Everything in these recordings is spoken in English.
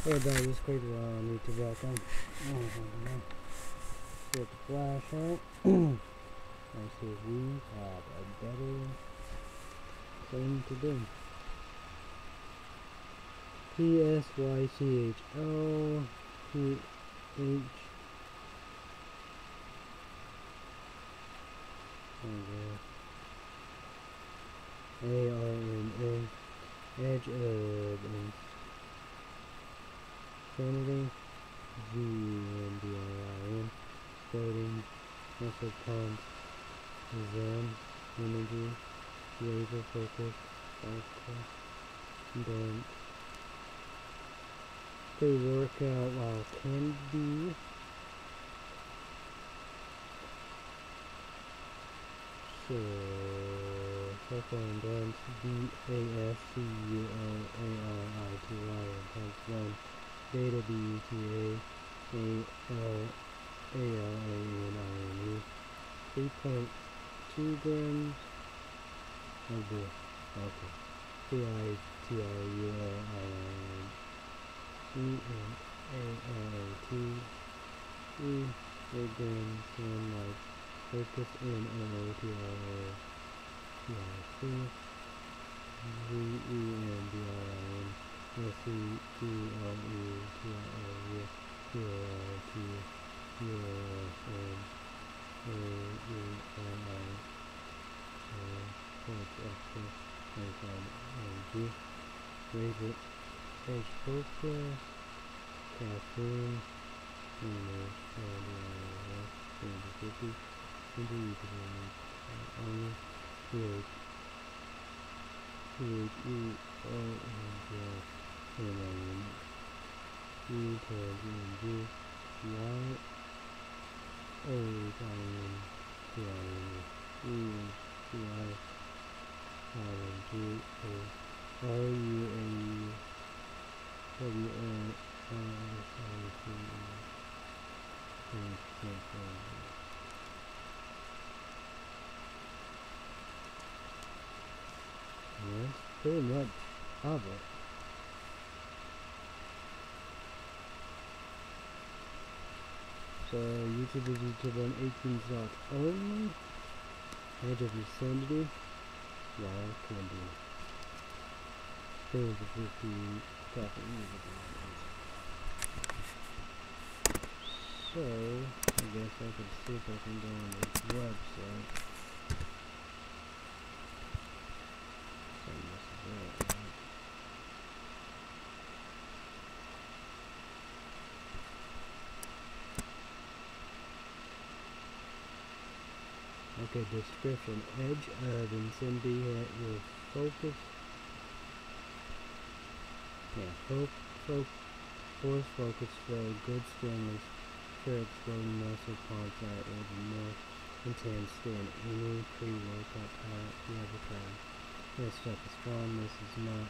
Hey, dog, this quick I need to back on. Get the flash out. Let's see if we have a better thing to do. PSYCHL2H. ARNA. Edge of Insanity. ZNDRIN. Exploding. Muscle pump. Zen. Energy. Laser focus. Dance. Pre-workout while can be. So, circle and dance. BASCULARITY times 1. Beta BETA ALANINE. 3.2 grams. Oh boy. Okay. CITRULINENALAT 4 grams. 1 like focus NOOTROTIC VENBRIN SETULTUROUGH Razor Edge Focus Caffeine That's pretty much of it. So YouTube is YouTube on 18 slots only. Edge of Insanity. Wild Candy. There's a 50 traffic music. So I guess I could see if I can go on this website. So this is it, right? Okay, description. Edge of Insanity will focus. Yeah, force focus for good stimulus for exploding muscle parts that will be more intense than any pre-workout diet you ever tried. This stuff is strong. This is not.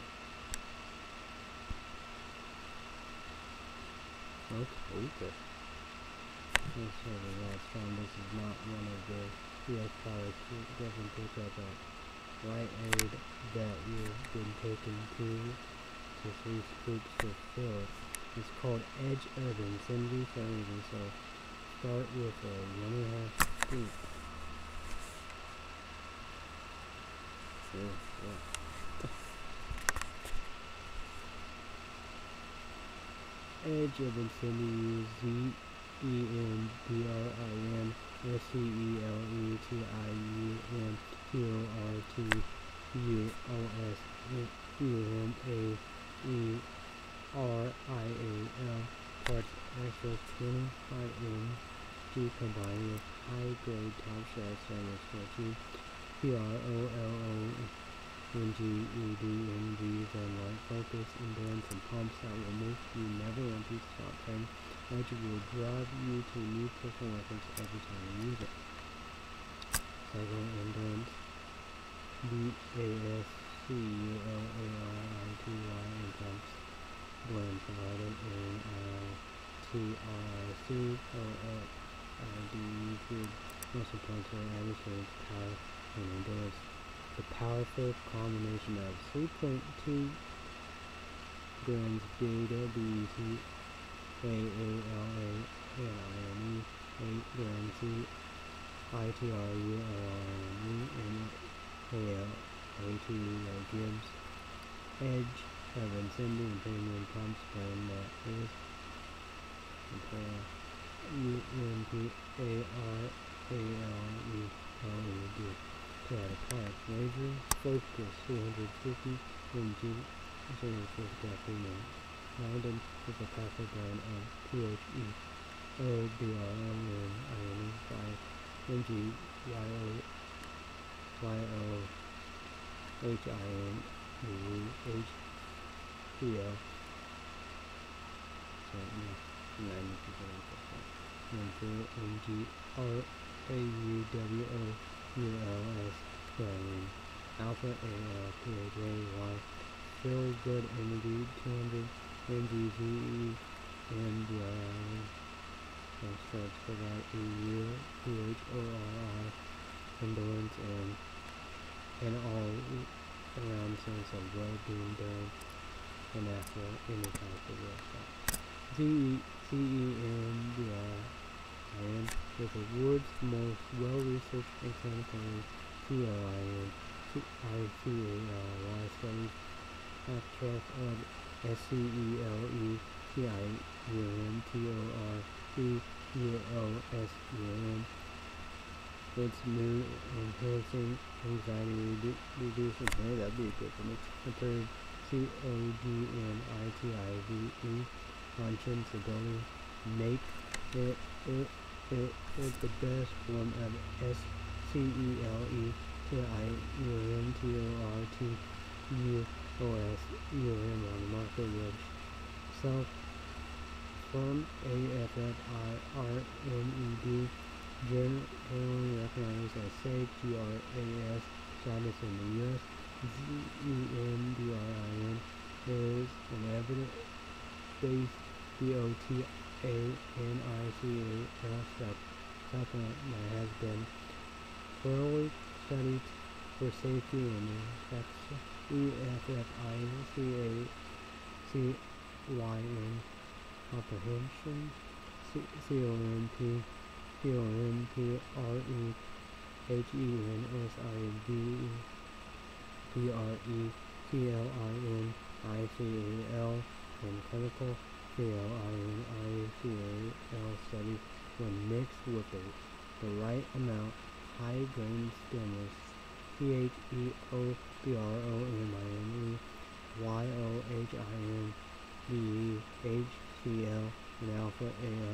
Okay. This stuff is not strong. This is not one of the US products you definitely pick up at Rite Aid that you've been taking 2 to 3 scoops to fill it. It's called Edge of Insanity for a reason, so start with a 1.5 scoop. Edge of Insanity, ZENBRIN SELECTIONUMAERIAL parts extra 25 mg combined with high-grade top shelf stainless steel PROLONGEDMGs and light focus, endurance, and pumps that will make you never want to stop pain. Edge will drive you to new personal records every time you use it. Cycle endurance. BASCULARITY and pumps. Blend provided in TRIC food muscle pumps or additive power and endurance. The powerful combination of 3.2 Burns, B-W-E-C, A-A-L-A-N-I-N-E, 8 Burns, I-T-R-U-L-N-E-N-A-L-A-T, Gibbs, Edge, Evan, Cindy, and Premium Pumps, Brand, Lewis, U-N-P-A-R-A-L-E-L-E-D, Toyota Park, Razor, Focus, 250, MG, 250 premium. London is a Catholic brand of T-H-E-O-B-R-M-N-I-N-E by M-G-Y-O-Y-O-H-I-N-D-E-H-P-L, so 90%. And for M-G-R-A-U-W-O-U-L-S, Brian, Alpha A-L-P-H-A-Y, Feel Good Energy, 200, M-G-Z-E-N-D-R-I-N, and starts for that E-U-P-H-O-R-I, endurance, and all around sense of well-being during and after any type of workout. C-E-N-D-R-I-N is the world's most well-researched and clinically C-L-I-N, I-C-A-L-Y studies abstract of S-C-E-L-E-T-I-U-N-T-O-R-C-U-O-S-E-N. It's mood enhancing, anxiety reducing. Hey, that'd be a good one. Approved C-O-G-N-I-T-I-V-E. Conscience ability. Make it's the best form of S-C-E-L-E-T-I-U-N-T-O-R-T-U-O-S-E-N on the market with self from A-F-F-I-R-N-E-D, generally recognized as SAFE, G-R-A-S, status in the U.S. Z-E-N-D-R-I-N is an evidence-based D-O-T-A-N-I-C-A-L supplement that has been thoroughly studied for safety and effects. E-F-F-I-C-A-C-Y-N comprehension, C-O-M-P-R-E-H-E-N-S-I-D-B-R-E-T-L-I-N-I-C-A-L, and clinical C-L-I-N-I-C-A-L studies when mixed with the right amount high grain stimulus, T-H-E-O-B-R-O-M-I-N-E-Y-O-H-I-N-D-E-H-C-L, and alpha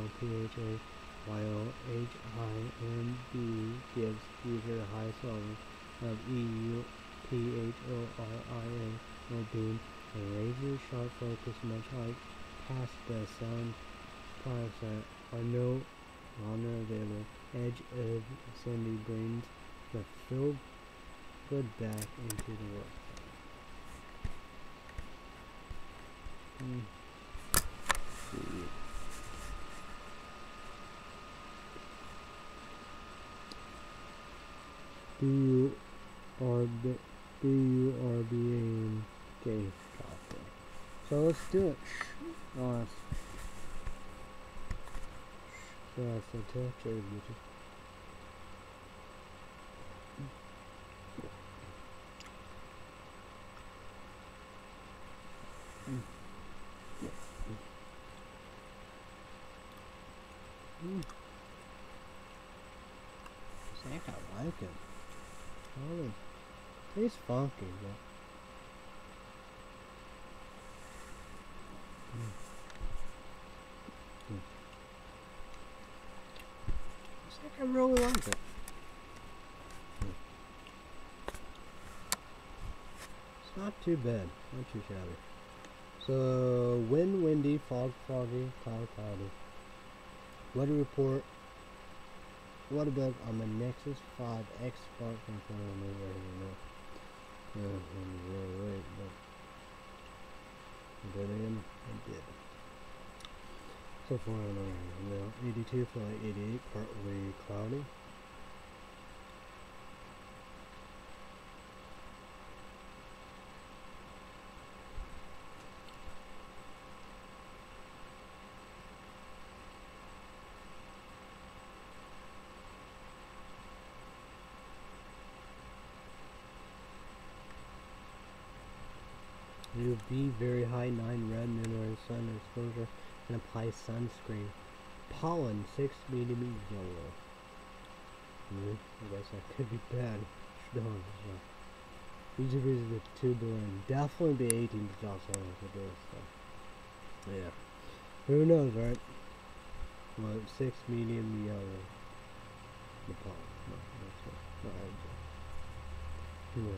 A-L-P-H-A-Y-O-H-I-N-D gives user the highest level of E-U-P-H-O-R-I-A well-being. A razor sharp focus, much like past best-selling products that are no longer available. Edge of Cindy brings the feel good back into the work. B-U-R-B-A-N-K coffee. So let's do it. So that's a touch of I think I like it. Oh, it tastes funky, but I think I really like it. It's not too bad, not too shabby. So, wind, windy, fog, foggy, cloud, cloudy. Weather report. What about on the Nexus 5X smartphone phone? I already know. Right, but then I did. So far, I know. 82 for 88, partly cloudy. UV very high 9 red, minor sun exposure, and apply sunscreen. Pollen 6 medium yellow. I guess that could be bad. These are the tubular and definitely be 18 to also for this stuff. Yeah. Who knows, right? Well, 6 medium yellow. The pollen. No, that's it. Not Anyway.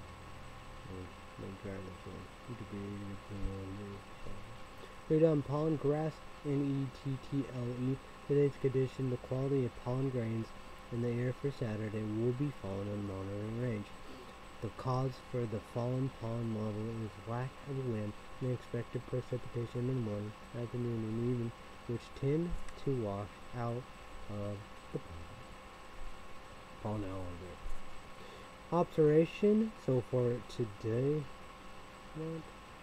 Read on pollen grass, NETTLE. Today's condition, the quality of pollen grains in the air for Saturday will be falling in monitoring range. The cause for the fallen pollen level is lack of wind and expected precipitation in the morning, afternoon, and evening, which tend to wash out of the pollen elevator. Observation so far today. What?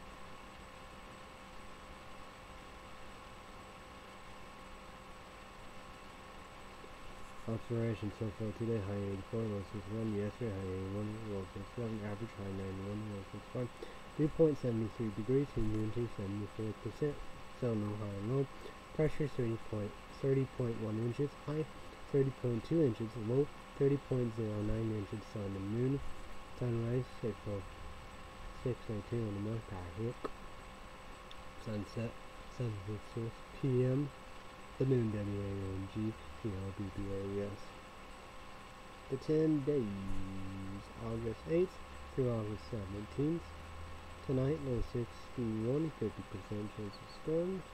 Observation so far today, high 84, low 61, yesterday high 81, low 67, average high 91, low 65, 3.73 degrees, humidity 74%, so no high and low, pressure 30.1 inches, high 30.2 inches, low 30.09 inches, sun and moon, sunrise 6:02 in the morning, Pacific, sunset 7:56 p.m., the moon WANG, PLBBAS. The 10 days, August 8th through August 17th. Tonight, low 61, 50% chance of storms.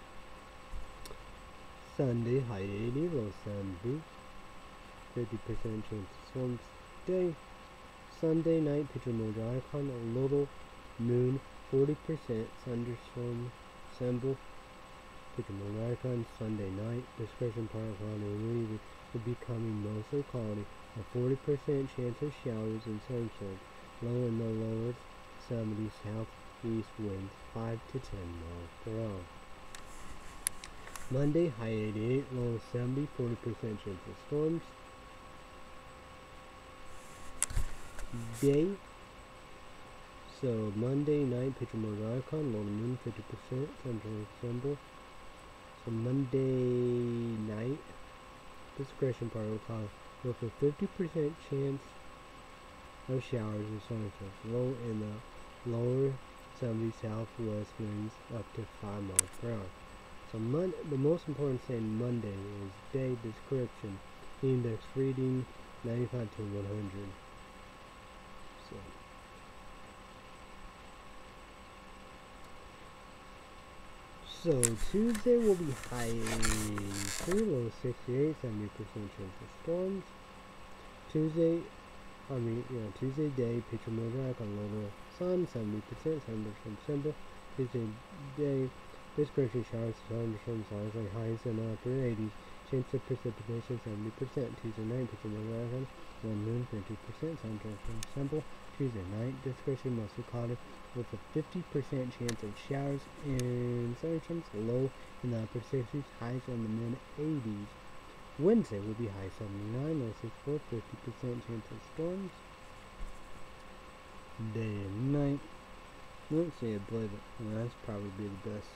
Sunday, high 80, low 70, 50% chance of storms today. Sunday night, picture mode icon, a little moon, 40% thunderstorm symbol. Picture mode icon, Sunday night, discretion part cloudy and will be becoming mostly cloudy. A 40% chance of showers and sunshine. Low in the lower 70 southeast winds, 5 to 10 miles per hour. Monday, high 88, low 70, 40% chance of storms. Day. So Monday night, picture mode icon, low to moon, 50%, sunshine symbol. So Monday night, discretion part of cloud with a 50% chance of showers and sunshine. Low in the lower 70 southwest winds up to 5 miles per hour. So the most important thing Monday is day description. Index reading 95 to 100. So Tuesday will be high 83, low 68, 70% chance of storms. Tuesday day, picture mode icon, low sun, 70%, thunderstorm symbol. Tuesday day, discretion showers, thunderstorm signs like highs in the upper 80s. Chance of precipitation 70%. Tuesday night, picture mode icon, one moon, 50%, thunderstorm symbol. Tuesday night, discretion mostly cloudy with a 50% chance of showers and thunderstorms, low in the upper 60s, highs in the mid 80s. Wednesday will be high 79, low 64, 50% chance of storms. Day and night. I won't say I believe it. Well, that's probably be the best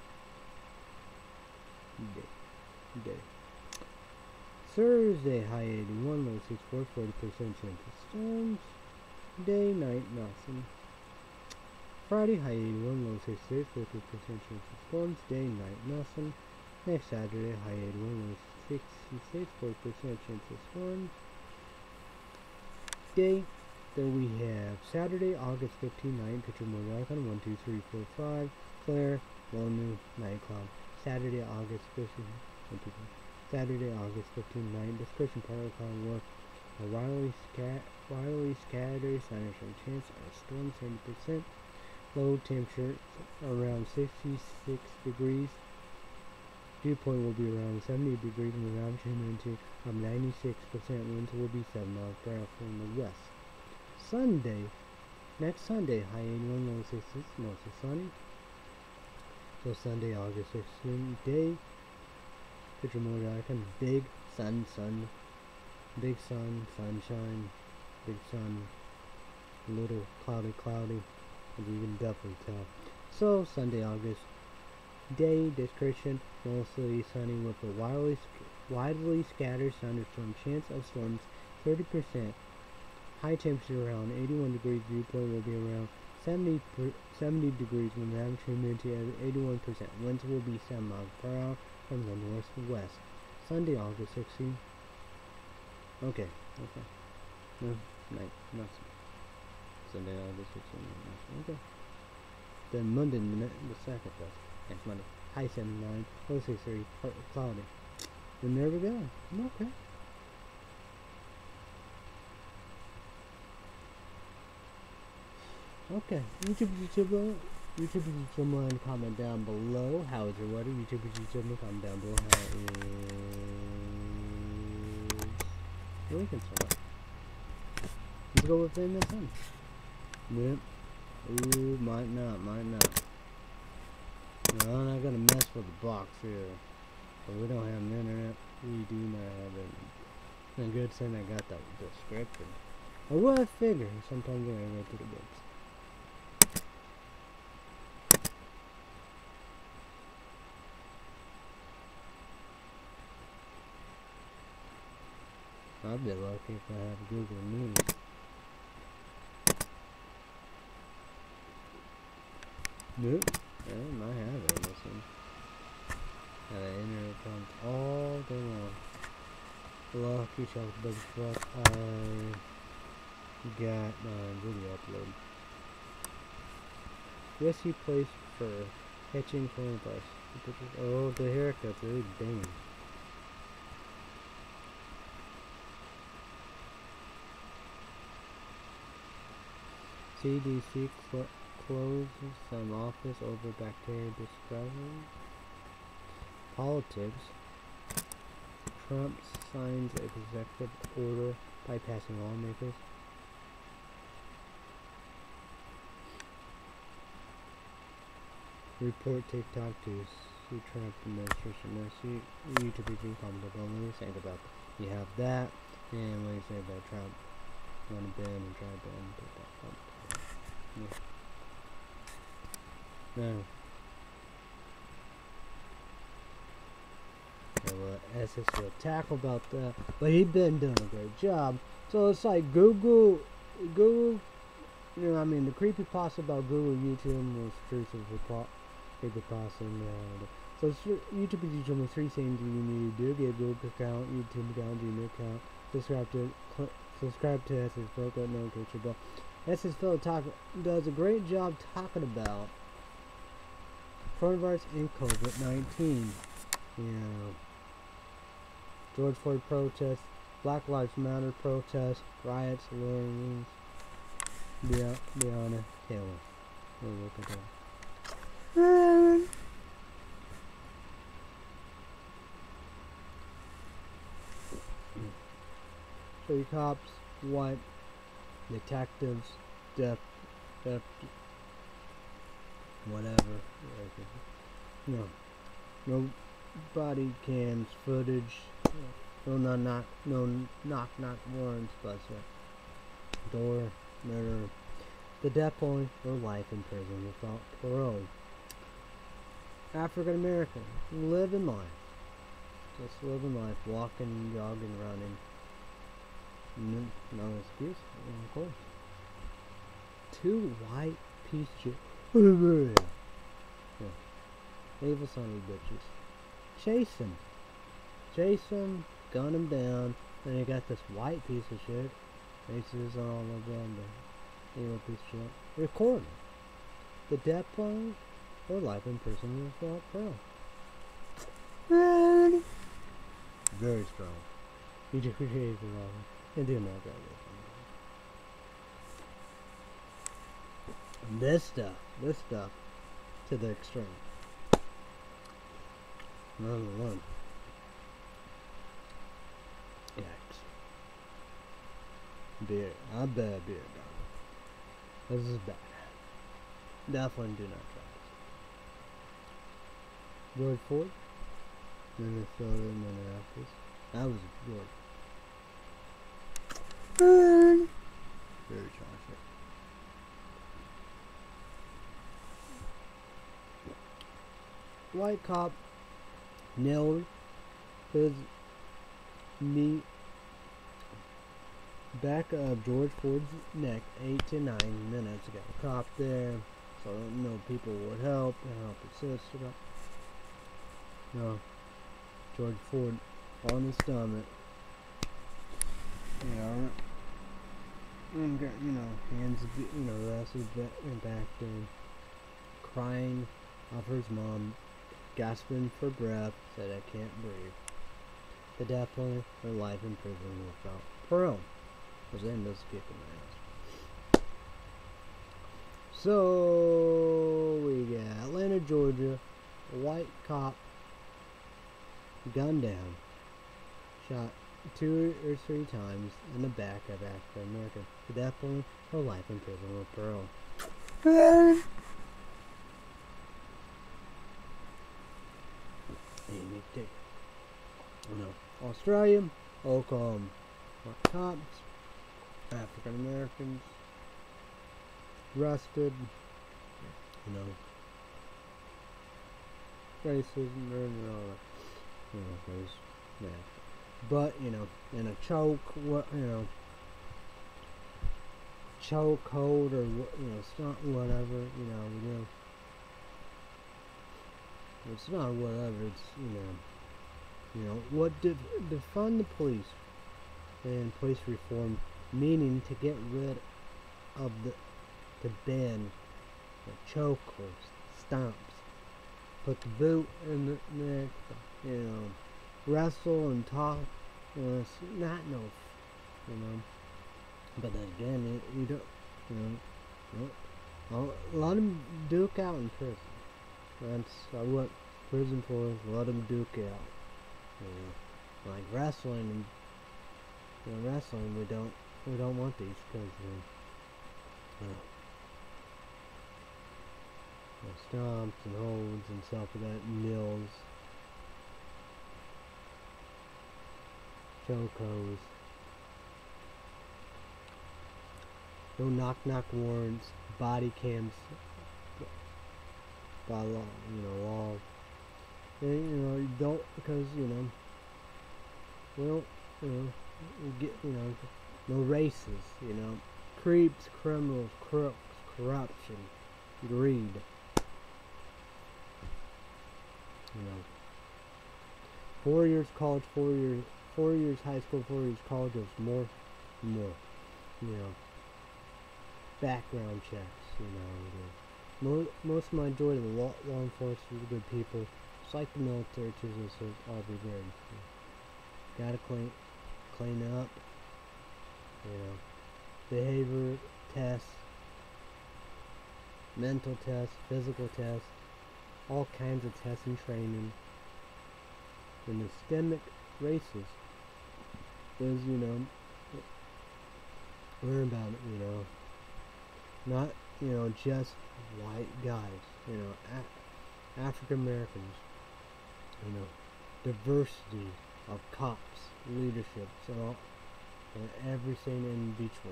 day. Thursday, high 81, low 64, 40% chance of storms. Day, night, nothing. Friday, high 81, low 66, 50% chance of storms. Day, night, nothing. Next Saturday, high 81, low 66, 40% chance of storms. Day, then we have Saturday, August 15, night, picture mode icon, 1, 2, 3, 4, 5, clear, full moon, night cloud. Saturday, August 15, Saturday, August 15, night, description part of cloud work. A widely scattered thunderstorm chance of storms 70%. Low temperature around 66 degrees. Dew point will be around 70 degrees and the average humidity of 96%. Winds will be 7 miles per hour from the west. Sunday, next Sunday, high 81, low 66, mostly sunny. So Sunday, August 16, day. Picture mode icon, big sun, big sun, sunshine, big sun, little cloudy, as you can definitely tell. So Sunday, August day description: mostly sunny with a widely scattered thunderstorm. Chance of storms 30%. High temperature around 81 degrees. Dew point will be around 70 degrees with an average humidity at 81%. Winds will be 7 miles per hour from the northwest. Sunday, August 16th. Okay. No, nothing. Sunday, August 16th. Okay. Then Monday, the 2nd, next Monday. High 79, low 63, cloudy. And there we go. Okay. Okay. YouTube, and comment down below. How is your weather? YouTube, comment down below. How is Lincoln so much? Let's go with famous sun. Yep. Ooh, might not. No, I'm not gonna mess with the box here. But we don't have internet. We do not have it. It's a good thing I got the description. I would figure sometimes when I go to the books. I'll be lucky if I have Google News. Nope. I might have it missing. Got an internet problems all day long. Lucky shelf, but fuck, I got my video upload. Risky place for catching coronavirus. Oh, the haircuts are dang. CDC closes some office over bacteria discovery. Politics. Trump signs executive order bypassing lawmakers. Report TikTok to see Trump administration. Now see YouTube is comment saying about you have that, and what you say about Trump want to ban and try to ban TikTok. Yeah. Now. SS will tackle about that, but he's been doing a great job. So it's like Google, you know, I mean, the creepypasta about Google, YouTube was truth of the creepypasta and reality. So YouTube is usually 3 things you need to do: get a Google account, YouTube account, Gmail account, subscribe to SS Phil, got notification bell. SS Phil does a great job talking about coronavirus and COVID-19. You know, George Floyd protests, Black Lives Matter protests, riots, lootings. Breonna Taylor. We'll look at that. So your cops, what? Detectives, whatever. No. Nobody cams footage. No knock warrants, but door, murder, the death penalty, or life in prison without parole. African American, living life. Just living life, walking, jogging, running. No excuse, of course. 2 white piece of evil son of bitches. Chase him, gun him down, and you got this white piece of shit. Faces all of them, the evil piece of shit. Record the death penalty or life in prison without parole. Very strong. You just created the wrong. And do not go with this stuff to the extreme. Number 1. Yikes. Beer. I bet beer, dog. This is bad. Definitely do not try this. George Floyd, Minnesota, Minneapolis. That was good. Very tragic. white cop nailed his knee back of George Floyd's neck 8 to 9 minutes ago. Cop there, so no people would help assist. No, George Floyd on his stomach. Hands, rested back there, crying of his mom, gasping for breath, said, "I can't breathe." The death penalty or life in prison without parole. Because then does kick in the ass. So we got Atlanta, Georgia, a white cop gunned down, shot 2 or 3 times in the back of African American. The death penalty or life in prison with parole. Australia, Oklahoma, cops, African Americans, arrested, racism, and all that, but, in a chokehold or, stunt, whatever, it's not whatever, it's, what defund the police and police reform, meaning to get rid of to ban the chokeholds, stomps, put the boot in the neck, wrestle and talk, it's not no, but then again, you don't, let them duke out in prison. That's what prison for is, let them duke out. Like wrestling, wrestling, we don't want these because stomps and holds and stuff like that, kneels, chokos, no knock warrants, body cams by law, law. And, you don't, because, well, get, no races, creeps, criminals, crooks, corruption, greed, 4 years college, 4 years high school, 4 years college is more, background checks, most majority of the law enforcement are good people. It's like the military too, so all be good. Gotta clean up, behavior tests, mental tests, physical tests, all kinds of tests and training. And the systemic races is, learn about it, not, just white guys, African Americans, diversity of cops, leadership, so and everything in between.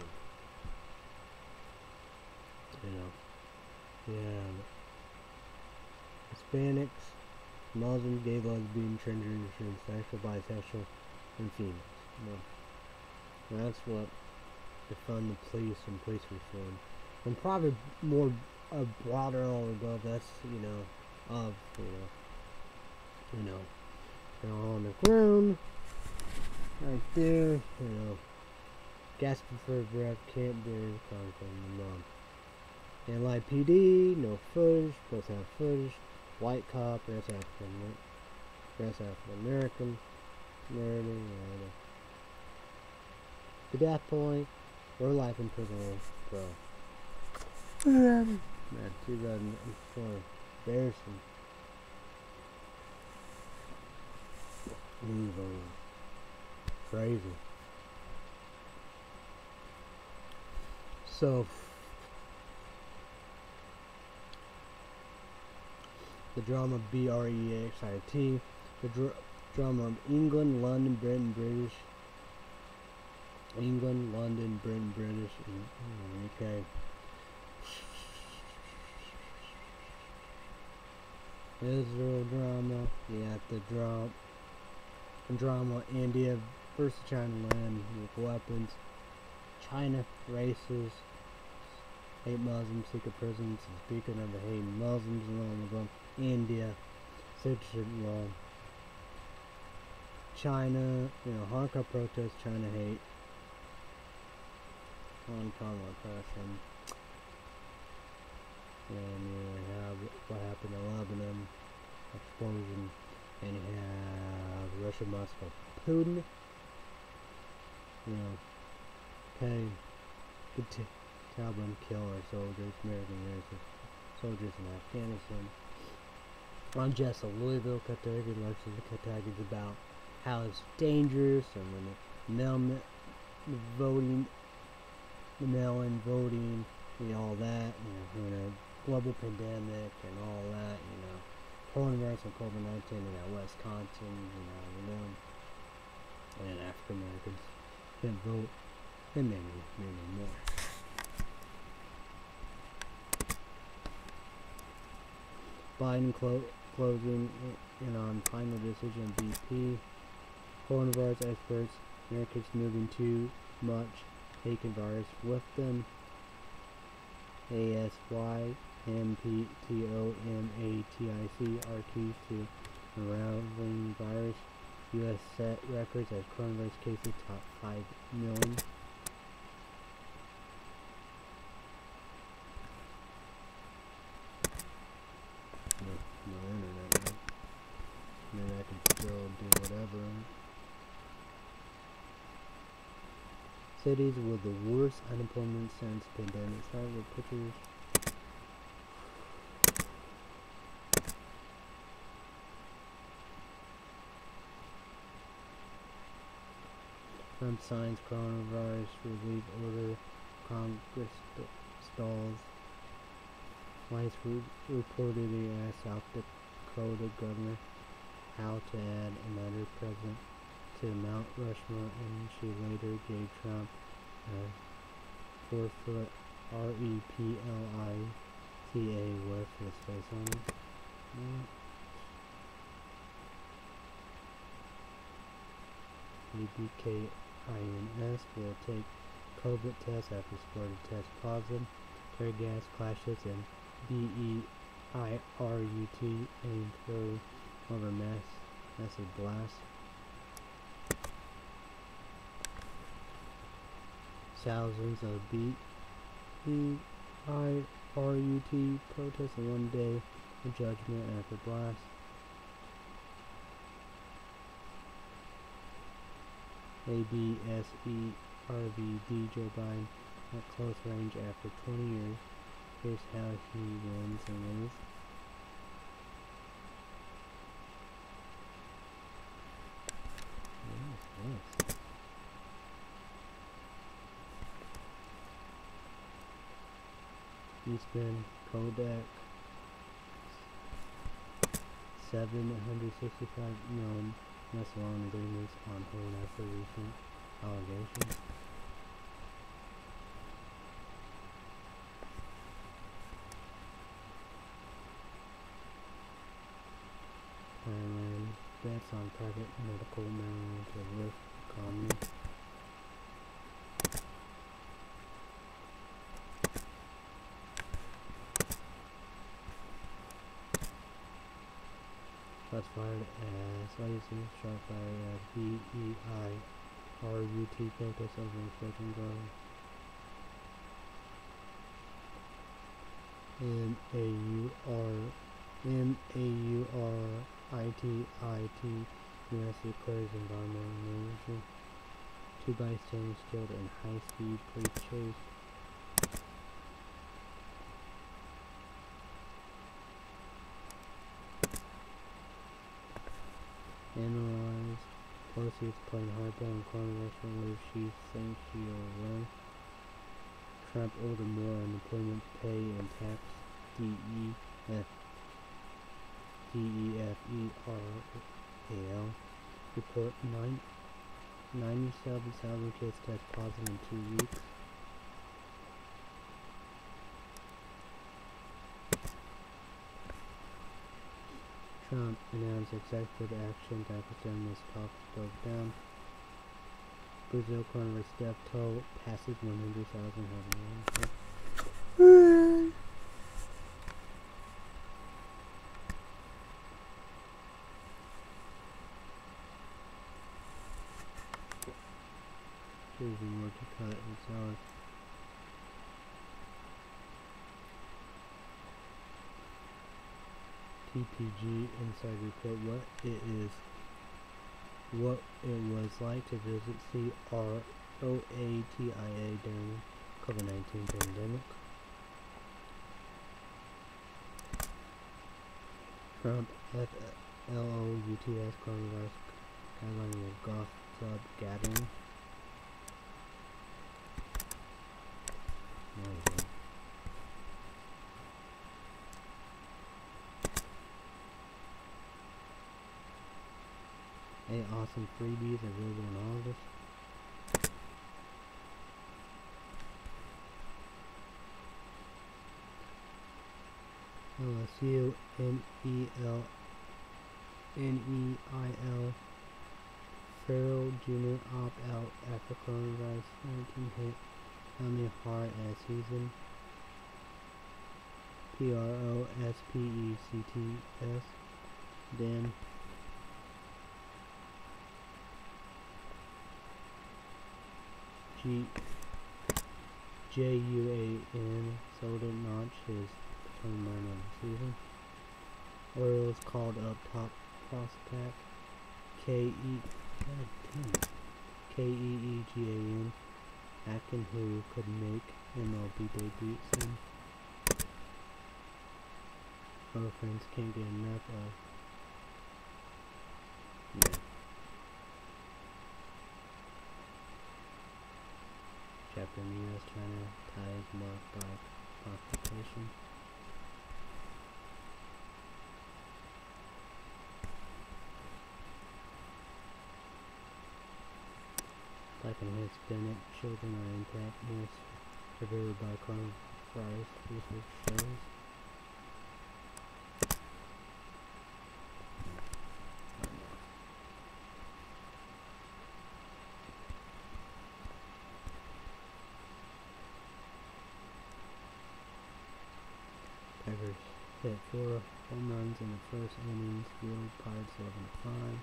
Hispanics, Muslim, gay, lesbian, transgender, transsexual, bisexual, and females. That's what defund the police and police reform. And probably more broader all above. That's they're all on the ground, right there, gasping for breath, can't breathe, calling mom. NYPD, no footage, supposed to have footage. White cop, that's African American, murder, the death point, or life in prison, bro. Man, 2004, embarrassing. Evil. Crazy. So, the drama BREXIT, the drama of England, London, Britain, British, England, London, Britain, British, UK. Israel drama. You got the drama India versus China land with weapons. China races. Hate Muslims, secret prisons. Speaking of the hate Muslims, along with them, India, censorship law. China, Hong Kong protests, China hate. Hong Kong oppression. And you have what happened in Lebanon, explosion. And you have Russia, Moscow, Putin. Pay the Taliban kill our soldiers, American soldiers in Afghanistan. Unjust of Louisville, Kentucky, elections in Kentucky is about how it's dangerous and when the mail-in voting, all that, global pandemic and all that, coronavirus and COVID-19 in Wisconsin, and African Americans can't vote, and maybe more. Biden closing in on final decision BP. Coronavirus experts, Americans moving too much, taking virus with them. ASY, MPTOMATIC are keys to unraveling virus. U.S. set records as coronavirus cases top 5 million. No internet, right? Maybe I can still do whatever. Cities with the worst unemployment since pandemic started with pictures. Trump signs coronavirus relief order. Congress stalls. Vice reportedly asked South Dakota governor how to add another president to Mount Rushmore, and she later gave Trump a 4-foot REPLITA with his face on it. ABKINS will take COVID test after sporting test positive. Tear gas clashes and BEIRUT aim through over massive blast. Thousands of BEIRUT protests in one day of judgment after blast. ABSERVD Joe Biden at close range after 20 years. Here's how he wins and wins. Nice. Eastman Kodak 765 million less long agreements on hold after recent allegations. Ireland bets on private medical marijuana to lift economy. Shots fired as legacy, shot fired as BEIRUT protests over inspection guard. MAURIT U.S. declares environmental emergency. 2 bystanders killed in high-speed police chase. Analyzed. Pelosi is playing hardball in coronavirus relief. She thinks she'll win. Trump ordered more unemployment pay and tax. DEFERAL report 97,000 kids test positive in 2 weeks. Trump announced executive action that stimulus talks broke down. Brazil coronavirus death toll passes 100,000. Choosing more to cut and sell it. TPG Inside Report what it was like to visit CROATIA during COVID-19 pandemic. Trump FLOUTS coronavirus guideline of golf club gathering. Hey, awesome freebies available in August. LSU NEIL Farrell Jr. opt-out after coronavirus 19 hit family hard as season. PROSPECTS Dan JUAN sold it notch his return line on the season. Orioles called up top prospect KEEGAN Atkin, who could make MLB debut soon. Our friends can't get enough of. Yeah. Chapter in U.S.-China ties marked by confrontation. Like in Hispanic children are intact, more severely by coronavirus research shows. Tigers hit 4 home runs in the first innings, field Pirates 7-5.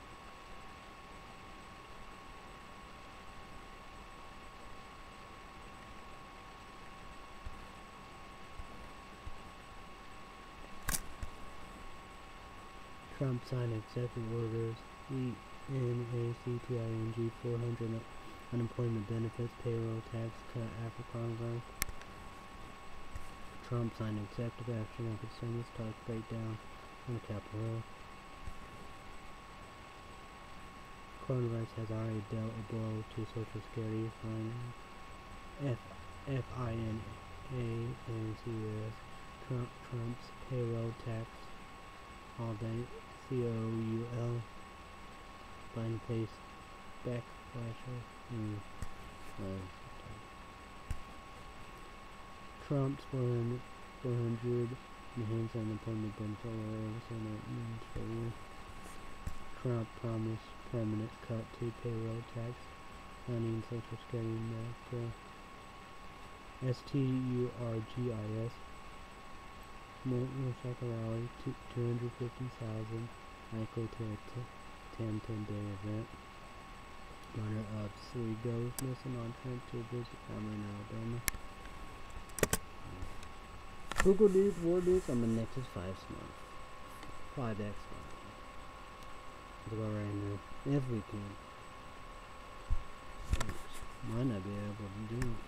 Trump signed executive orders ENACTING 400 unemployment benefits payroll tax cut after coronavirus. Trump signed executive action after stimulus talks breakdown on Capitol Hill. Coronavirus has already dealt a blow to Social Security FINANCS. Trump's payroll tax holiday COUL Biden face backlash. Trump's 400 enhanced unemployment benefit over. Trump promised permanent cut to payroll tax, funding Social Security, Medicare, STURGIS, motorcycle rally, 250,000, likely to attend 10-day event. Runner-up 3 goes missing on trip to visit family in Alabama. Google News, World News, I'm a Nexus 5 smart. 5X smart. Let's go right now. If we can. Might not be able to do it.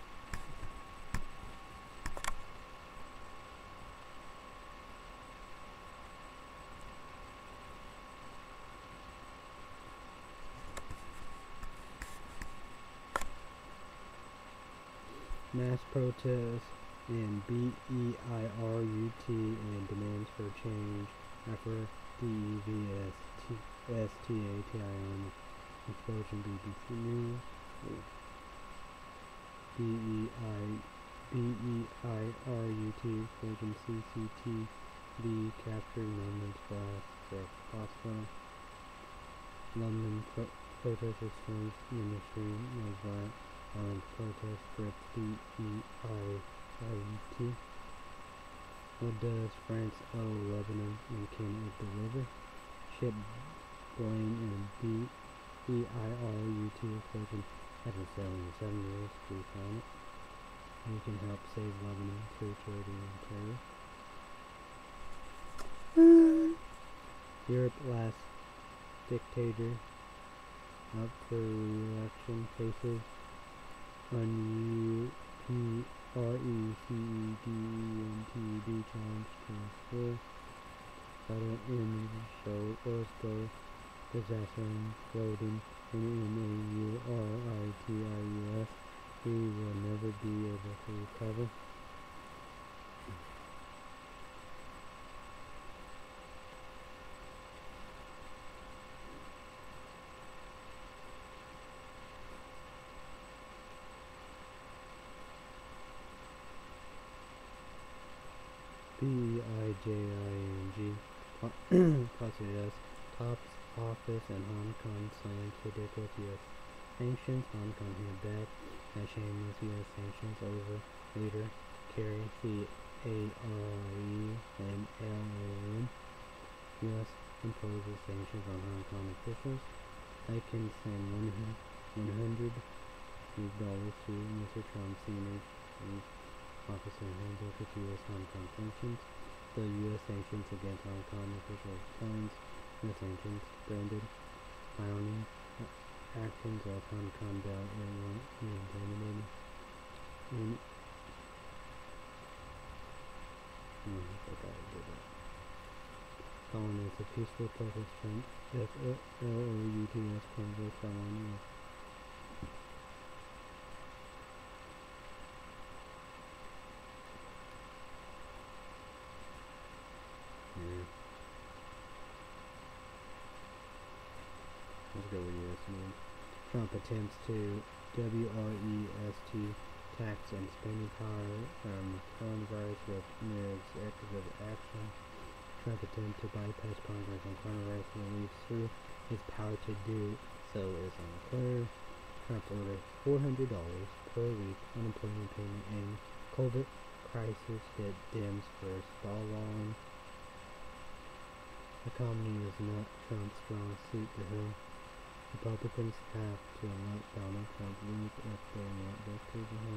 Mass protests in BEIRUT and demands for change after DEVSTATIN explosion. BBC News. BEIRUT explosion. CCTV B. Capturing London's flags for hospital. London protesters formed Ministry of Violent Protest Group DEIIT. What does France owe Lebanon and can it deliver? Ship Blaine and BEIRUT equation after 77 years to find it. You can help save Lebanon through charity and terror. Europe last dictator up for re-election faces UPRECEDENTD challenge to rule. Battle in show Oslo disaster floating NAURITIUS. We will never be able to recover. BEIJING Process Tops Office and Hong Kong slams ridiculous U.S. sanctions. Hong Kong hit back at shameless U.S. sanctions over leader Kerry CARENLAN. U.S. imposes sanctions on Hong Kong officials. I can send $100 to Mr. Trump's senior officer handbook of U.S. Hong Kong sanctions. The U.S. sanctions against Hong Kong official claims the sanctions branded clowning actions of Hong Kong Bell Airline and terminated in calling as a peaceful protest Trump FLOUTS converts on Let's go with U.S. news. Trump attempts to WREST tax and spending power from coronavirus with executive action. Trump attempts to bypass Congress on coronavirus relieves through his power to do so is unclear. Trump ordered $400 per week unemployment payment and COVID crisis hit Dems for stalling. Economy is not Trump's strong suit to him. Republicans have to let Donald Trump lose if they want this to him.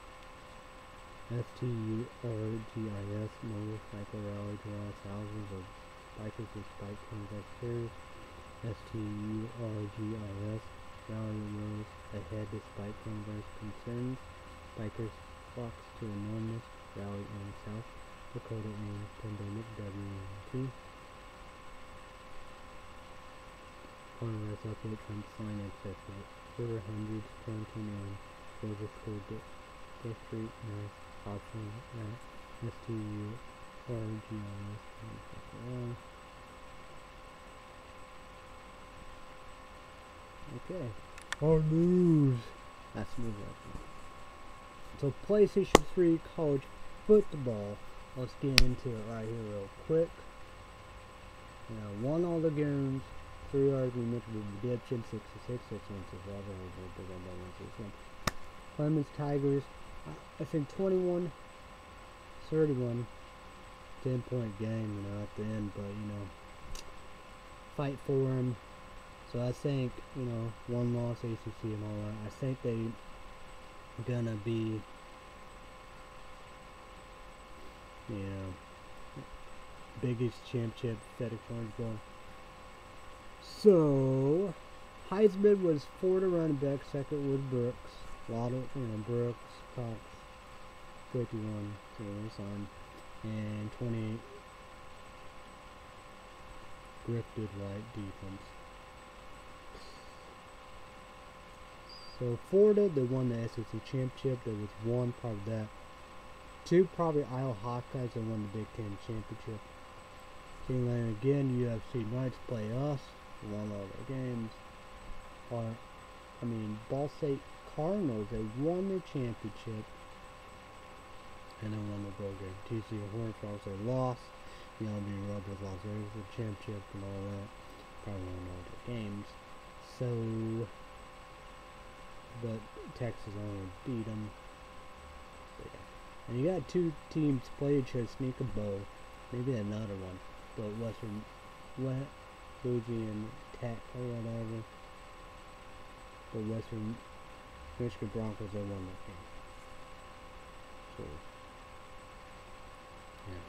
STURGIS motorcycle rally draws thousands of bikers despite contact series. STURGIS rally rose ahead despite coronavirus concerns. Bikers flocks to enormous rally in South Dakota and pandemic WMT. Coronavirus update Trump sign accessible. Order hundreds quarantine in Georgia School District Nurse option at STURGIS. Okay. Our news. That's news right now. So PlayStation 3 college football. Let's get into it right here real quick. Won all the games. 3 hours we mentioned Redemption 66, 6 Clemens Tigers, I think 21-31, 10-point game, at the end, but, fight for them. So I think, 1 loss ACC and all that. I think they gonna be, biggest championship FedEx Orange Bowl. So, Heisman was 4 to running back, second was Brooks, Waddle, Brooks, Cox, 51 to on, and 28 Grifted White defense. So Florida, they won the SEC championship. There was 1 part of that. 2 probably Iowa Hawkeyes that won the Big Ten championship. And again, UFC Knights play us. Won all their games. Ball State Cardinals, they won their championship and they won the bowl game. TCU Horned Frogs, they lost. being rubbed with Las Vegas, the championship and all that. Probably won't know their games. So, but Texas only beat them. So, yeah. And you got two teams play each other, sneak a bowl. Maybe another one. But Western, Louisiana Tech or whatever. But Western Michigan Broncos, they won that game. So, yeah.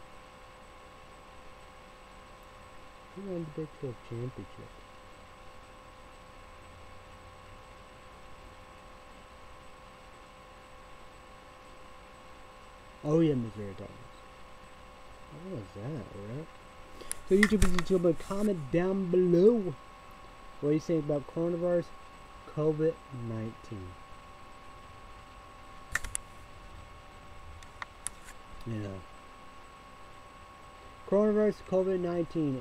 Who won the Big 12 championship? Oh yeah, Missouri Tigers. What was that, right? So YouTube, comment down below what you think about coronavirus, COVID-19. Yeah. Coronavirus, COVID-19,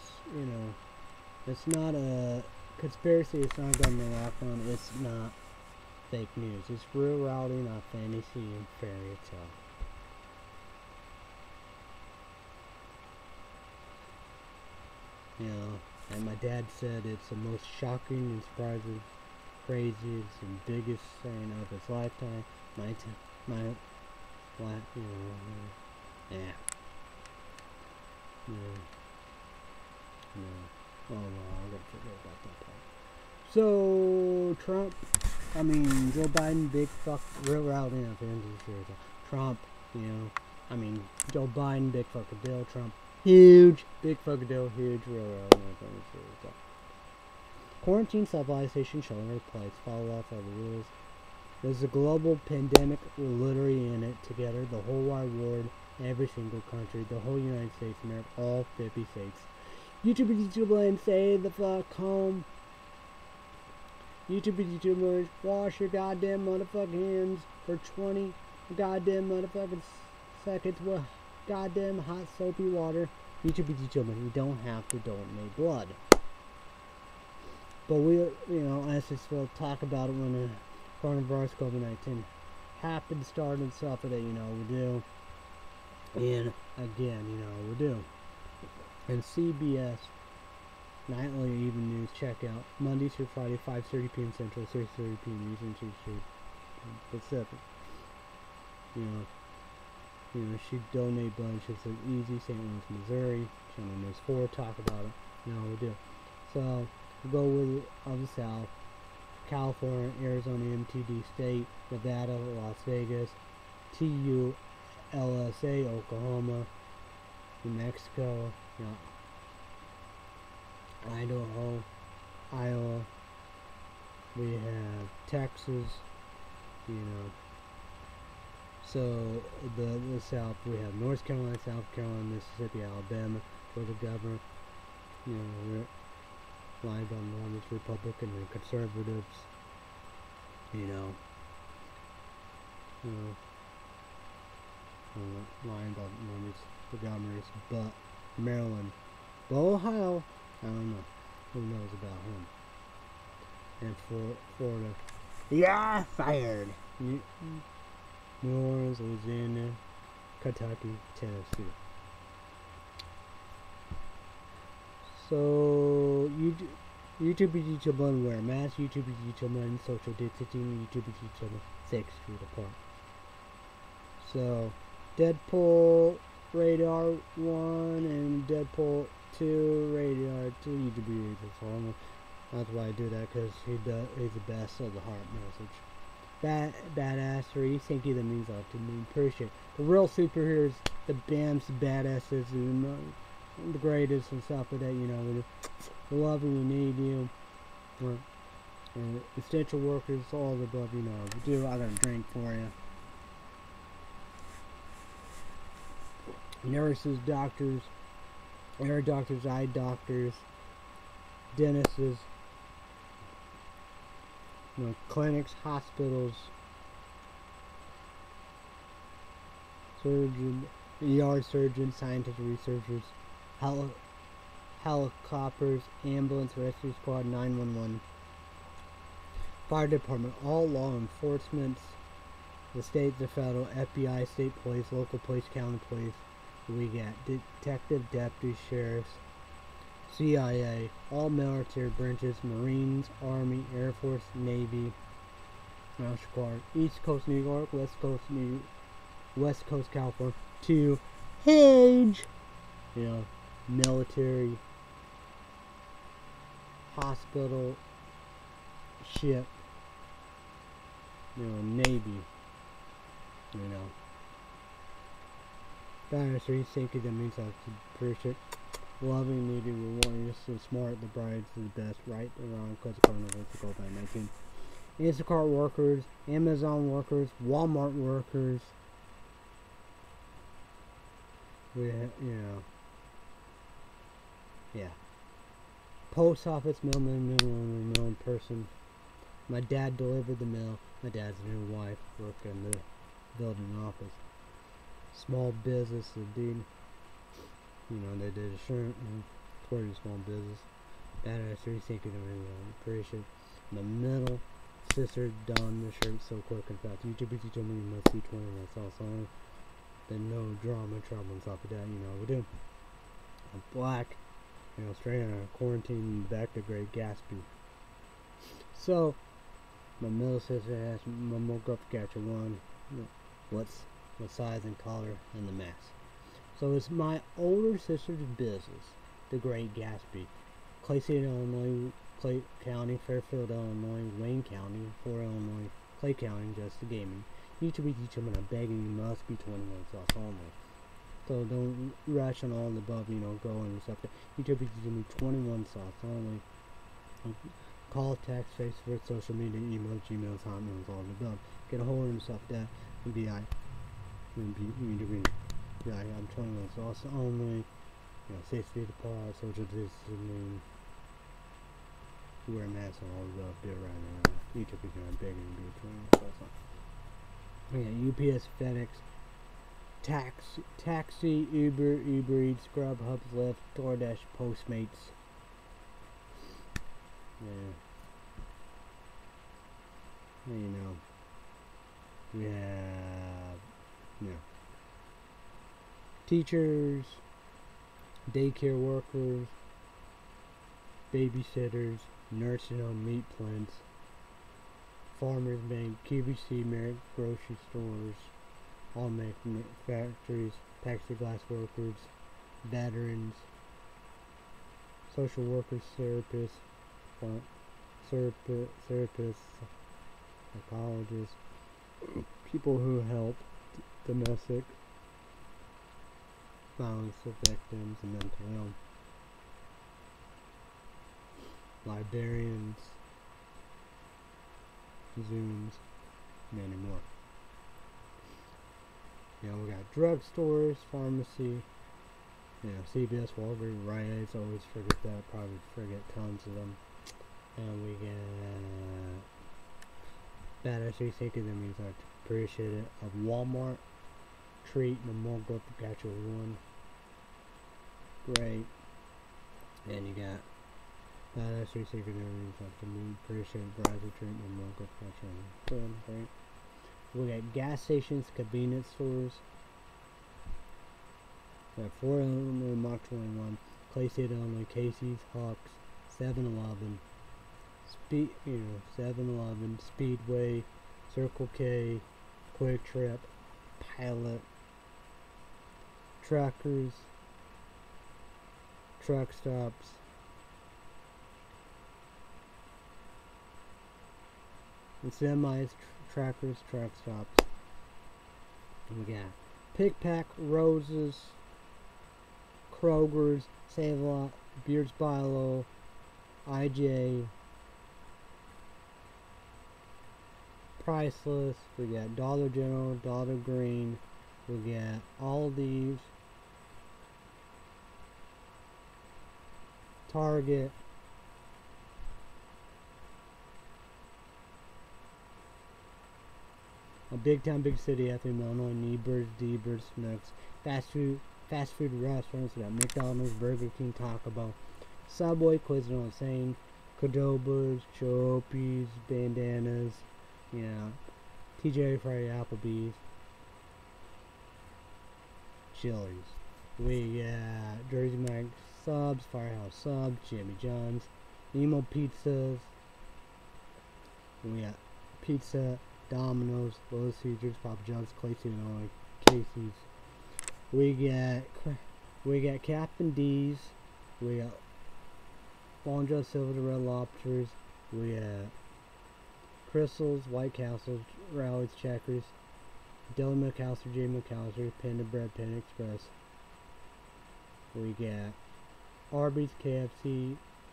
it's not a conspiracy, it's not government lockdown, it's not fake news. It's real reality, not fantasy and fairy tale. And my dad said it's the most shocking and surprising, craziest and biggest saying of his lifetime. Yeah. Oh no, I gotta forget about that part. So Joe Biden, big fuck, real reality, not fantasy. Trump, Joe Biden, big fucking deal. Trump, huge, big fucking deal, huge, real reality, not fantasy. Quarantine, self-isolation, shelter in place, follow off all the rules. There's a global pandemic, we're literally in it together, the whole wide world, every single country, the whole United States, America, all 50 states. YouTube, stay the fuck home. YouTubers, wash your goddamn motherfucking hands for 20 goddamn motherfucking seconds with goddamn hot soapy water. YouTubers, you don't have to donate blood. But as we'll talk about it when the coronavirus COVID-19 happened, started, stuff that, we do. And again, we do. And CBS Nightly Even News, check out Monday through Friday, 5:30 p.m. Central, 6:30 p.m. Eastern, 2:30 Pacific. She donate blood. She's an easy, St. Louis, Missouri. Channel News 4, talk about it. We do. So we'll go with the South: California, Arizona, MTD State, Nevada, Las Vegas, TULSA, Oklahoma, New Mexico, Idaho, Iowa. We have Texas, So the South, we have North Carolina, South Carolina, Mississippi, Alabama, for the governor. We're lined on Mormons, Republican, and conservatives. Lined on Mormons, the governors, but Maryland, but Ohio, I don't know. Who knows about him? And Florida, yeah, fired. New Orleans, Louisiana, Kentucky, Tennessee. So YouTube wear masks, YouTube social distancing, YouTube 6 feet apart. So Deadpool Radar 1 and Deadpool 2 Radar 2 YouTube is that's why I do that, because he's the best of the heart message. Badassery, thank you, that means a lot to me. Appreciate it. The real superheroes, the BAMs, the badasses, the greatest and stuff like that, we love you, we need you. And essential workers, all the above, we do. I got a drink for you. Nurses, doctors, air doctors, eye doctors, dentists, clinics, hospitals, surgeon, ER surgeons, scientists, researchers, helicopters, ambulance, rescue squad, 911, fire department, all law enforcement, the state, the federal, FBI, state police, local police, county police, We got detective, deputy sheriffs, CIA, all military branches, Marines, Army, Air Force, Navy, National Guard, East Coast New York, West Coast California, to huge, military, hospital, ship, Navy, Dynasty, safety, that means that's appreciate. Loving, needy, rewarding, so smart, the bride's the best, right or wrong, because Carnival to go by 19. Instacart workers, Amazon workers, Walmart workers, post office mailman person. My dad delivered the mail. My dad's new wife worked in the building office. Small business, indeed. They did a shirt and pretty small business. That I started thinking of it, appreciate. The middle sister done the shirt so quick and fast. YouTube told me you must see 20 minutes also. Then no drama trouble on top of that, we do. A black, straight out of quarantine back to Great Gatsby. So my middle sister asked my more catcher one, what size and color and the mask. So it's my older sister's business, the Great Gatsby. Clay City, Illinois, Clay County, Fairfield, Illinois, Wayne County, Fort Illinois, Clay County, just the gaming. You to be teaching them, and I'm begging you must be 21 sauce only. So don't rush on all the above, go and stuff. You to be teaching me 21 sauce only. Call, text, Facebook, social media, email, Gmail, hotmails, all the above. Get a hold of stuff that would be I'm 21 sauce only. 6 feet apart, social distancing. Wear a mask and all the above. Do it right now. You to be begging you to be 21 sauce only. UPS, FedEx, taxi, Uber Eats, Grubhub, Lyft, DoorDash, Postmates. We have, teachers, daycare workers, babysitters, nursing home, meat plants, farmers bank, QVC, Merrick grocery stores, all factories, plexiglass workers, veterans, social workers, therapists, psychologists, people who help domestic violence victims and mental health, librarians, Zooms, many more. We got drugstores, pharmacy, CVS, Walgreens, Rite Aid, always forget that, probably forget tons of them. And we got Bad SC thinking that means I appreciate it. Of Walmart, Treat, and the Mogul Catcher 1. Great. And you got Bad SC thinking that means I appreciate Brazil Treat, and the Mogul Catcher 1. Great. We got gas stations, convenience stores. We got 4 Illinois, Mach 21, Clay City, Illinois, Casey's, Hawks, 7-Eleven, 7-Eleven, Speedway, Circle K, Quick Trip, Pilot, Truckers, Truck Stops, and semis, Trackers, Truck Stops. And we got Pick Pack, Roses, Kroger's, Save-A-Lot, Beards Bilo, IJ, Priceless. We got Dollar General, Dollar Green. We got Aldi's, Target, a big town, big city, FM, Illinois, Nebers, Debers, Snooks, fast food restaurants. We got McDonald's, Burger King, Taco Bell, Subway, Quiznos, Insane, Cadobas, Choppies, Bandanas, TJ Friday, Applebee's, Chili's. We got Jersey Mike's Subs, Firehouse Subs, Jimmy John's, Nemo Pizzas. We got Pizza, Domino's, Little Caesars, Papa John's, Clayton, Illinois, Casey's. We got Captain D's. We got Long John Silver's, Red Lobsters. We got Crystal's, White Castle's, Rally's, Checkers, Dylan McAllister, J. McAllister, Panda Bread, Panda Express. We got Arby's, KFC,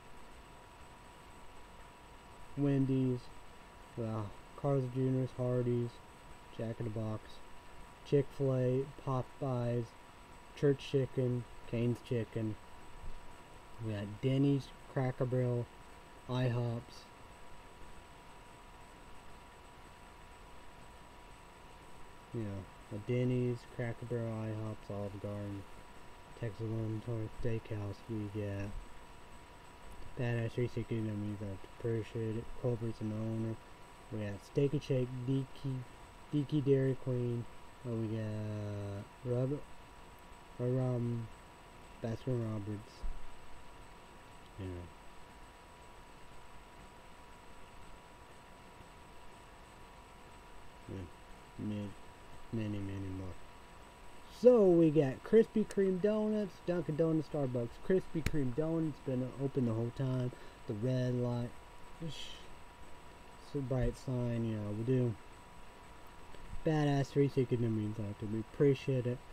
Wendy's, Carl's Jr.'s, Hardee's, Jack in the Box, Chick-fil-A, Popeyes, Church Chicken, Cane's Chicken. We got Denny's, Cracker Barrel, IHOP's. Denny's, Cracker Barrel, IHOP's, Olive Garden, Texas Longhorn Steakhouse. We got Badass 360, that means I have to appreciate it. Culver's and the owner. We got Steak and Shake, Deaky Dairy Queen. We got Baskin Roberts. Many more. So we got Krispy Kreme donuts, Dunkin' Donuts, Starbucks. Krispy Kreme donuts been open the whole time. The red light, it's a bright sign. We do. Badass 360 means we appreciate it.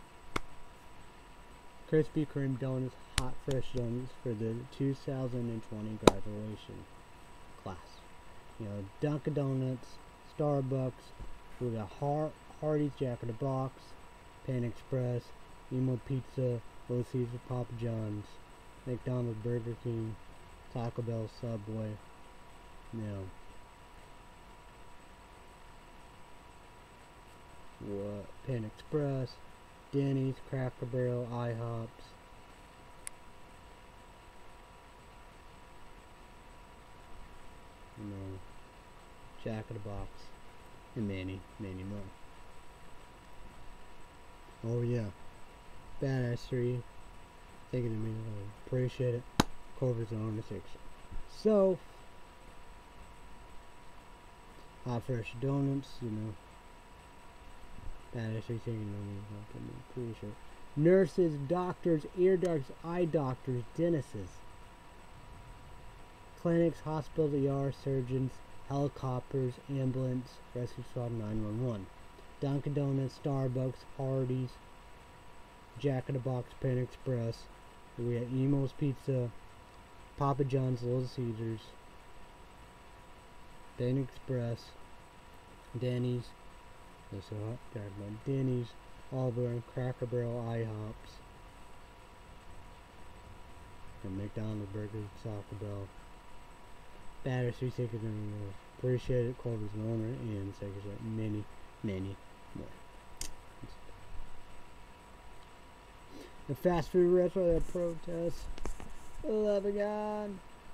Krispy Kreme donuts, hot fresh donuts for the 2020 graduation class. Dunkin' Donuts, Starbucks. We got Hardee's, Jack in the Box, Pan Express, Nemo Pizza, Little Caesars, Papa John's, McDonald's, Burger King, Taco Bell, Subway. Pan Express, Denny's, Cracker Barrel, IHOP's. Jack in the Box, and many more. Oh yeah, Badass 3, thinking of me, I appreciate it. Culver's on the 6. So, hot fresh donuts, Badass 3, thinking of me, I appreciate it. Nurses, doctors, ear doctors, eye doctors, dentists, clinics, hospitals, ER, surgeons, helicopters, ambulance, rescue squad, 911. Dunkin' Donuts, Starbucks, Hardee's, Jack in the Box, Pan Express. We got Emo's Pizza, Papa John's, Little Caesars, Pan Express, Denny's, Denny's, Auburn, Cracker Barrel, IHOP's, and McDonald's, Burger, Taco Bell. Badass 360, appreciate it. Culver's and owner, and many more. The fast food restaurant that protests, for the love of God,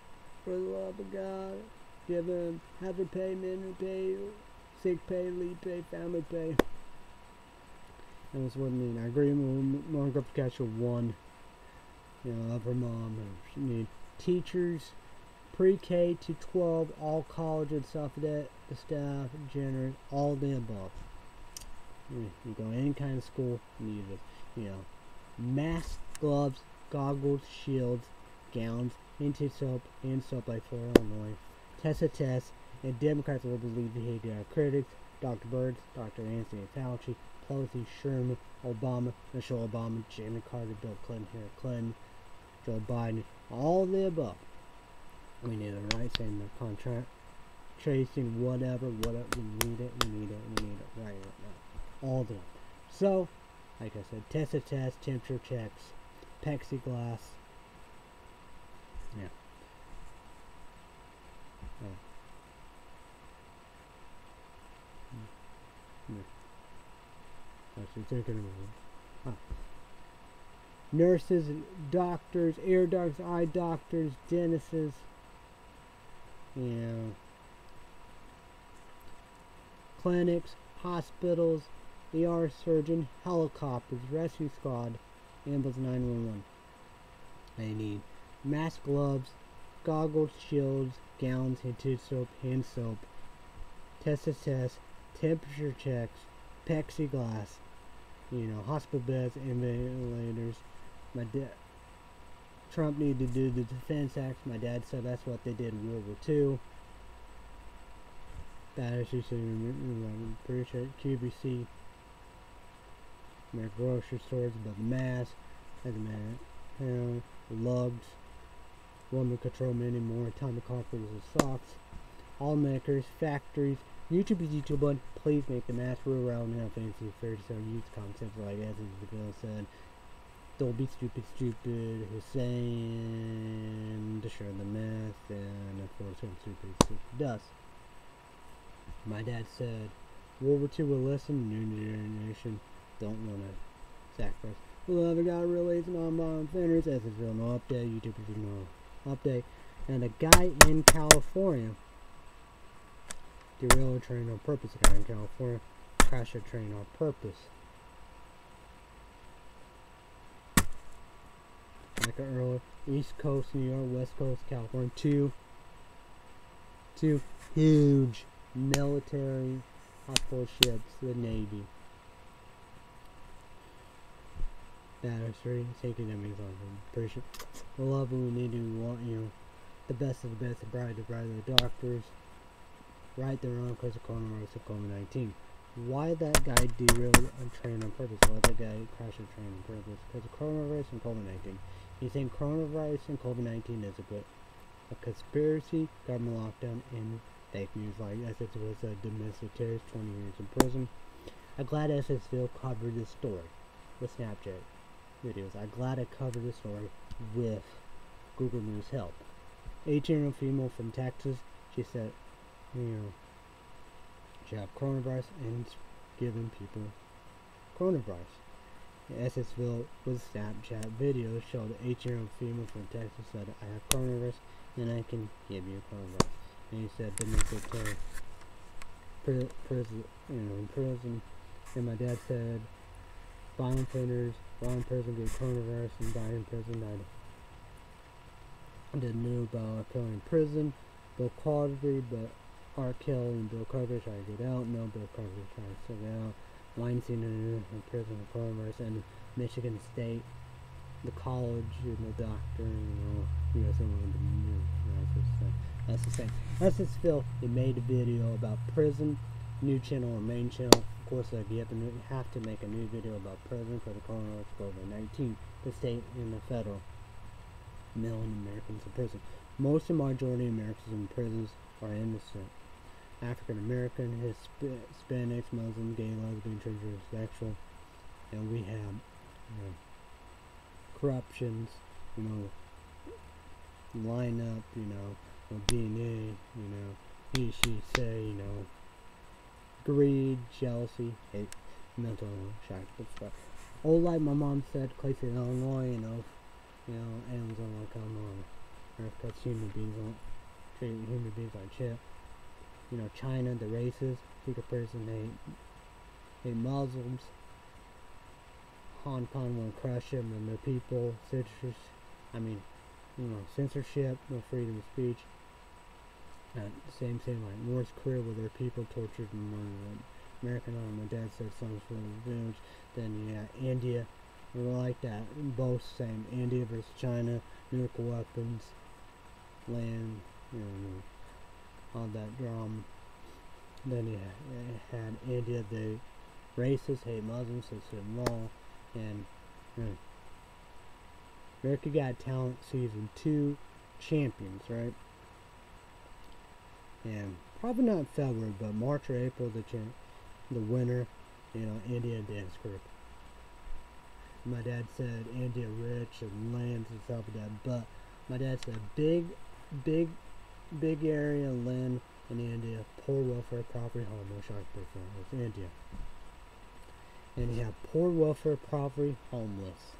give them hazard pay, minimum pay, sick pay, leave pay, family pay. And that's what I mean. I agree with Mom Catcher 1. Of her mom. She need teachers, pre-K to 12, all college and stuff, the staff, generous, all the above. You go any kind of school, you need it. Masks, gloves, goggles, shields, gowns, anti-soap, and soap like Florida, Illinois. Test, and Democrats will believe the hate our critics. Dr. Birds, Dr. Anthony Fauci, Pelosi, Sherman, Obama, Michelle Obama, Jimmy Carter, Bill Clinton, Hillary Clinton, Joe Biden, all of the above. We need the rights and the contract tracing, whatever, we need it right now. All of them. So, like I said, test, temperature checks, plexiglass. Yeah. Actually thinking about it. Nurses, doctors, ear doctors, eye doctors, dentists, clinics, hospitals, ER surgeon, helicopters, rescue squad, ambulance 911. They need mask, gloves, goggles, shields, gowns, hand soap, test, temperature checks, plexiglass, hospital beds and ventilators. Trump needed to do the Defense Act. My dad said that's what they did in World War II. Batteries, pretty sure QVC. Their grocery stores, but the mask, doesn't matter. Lugs, woman control many more, atomic carpets and socks. All makers, factories. YouTube is YouTube, but please make the mask real around now. Fancy 37 use concepts like as the girl said. Don't be stupid, Hussein, destroy the math, and of course, stupid dust. My dad said, World War II will listen, new generation don't want to sacrifice. Well, I got released non-violent offenders, as it's real no update, YouTube is no update. And a guy in California derailed a train on purpose. A guy in California crashed a train on purpose. Like earlier, East Coast, New York, West Coast, California, two huge military hostile ships, the Navy. Battery, taking them example. Pretty sure. The love we need to want, the best of the best, the bright of the doctors. Right the wrong because of coronavirus and COVID-19. Why that guy derailed a train on purpose? Why that guy crashed a train on purpose? Because of coronavirus and COVID-19. You think coronavirus and COVID-19 is a conspiracy, government lockdown, and fake news like Essex was a domestic terrorist, 20 years in prison. I'm glad Essexville covered this story with Snapchat videos. I'm glad I covered this story with Google News help. 18-year-old female from Texas, she said, she had coronavirus and giving people coronavirus. Essexville with Snapchat videos showed an 18-year-old female from Texas said, I have coronavirus and I can give you coronavirus. And he said domestic terror, prison, in prison. And my dad said, violent offenders, violent person get coronavirus and died in prison, Didn't know about R. Kelly in prison. Bill Cosby, but R. Kelly and Bill Cosby trying to get out. No, Bill Cosby trying to get out. Weinstein in prison with coronavirus, and Michigan State, the college, the doctor, that's the same. That's the Phil. They made a video about prison, new channel or main channel. Of course, you have to make a new video about prison for the coronavirus COVID-19. The state and the federal. Million Americans in prison. Most of the majority of Americans in prisons are innocent. African American, Hispanics, Muslim, gay, lesbian, transsexual, and we have corruptions, line up, DNA, he, she, say, greed, jealousy, hate, mental shock, stuff. All like my mom said, Clayton, Illinois, animals don't want to come on Earth because human beings don't treat human beings like shit. China, the races, secret person, hate Muslims. Hong Kong will crush them and their people, censorship, no freedom of speech. Same thing like North Korea with their people tortured and murdered. American army, my dad said something from the village. Then India, we like that. Both same. India versus China, nuclear weapons, land, all that drama. Then you had India, the racists hate Muslims, so it's law. And America Got Talent Season 2 champions, right? And probably not February, but March or April, the winner, India dance group. My dad said India rich and lands and stuff like that, but my dad said big area of land in India, poor welfare, property, homeless, shark performance, India. And you have poor welfare, poverty, homeless.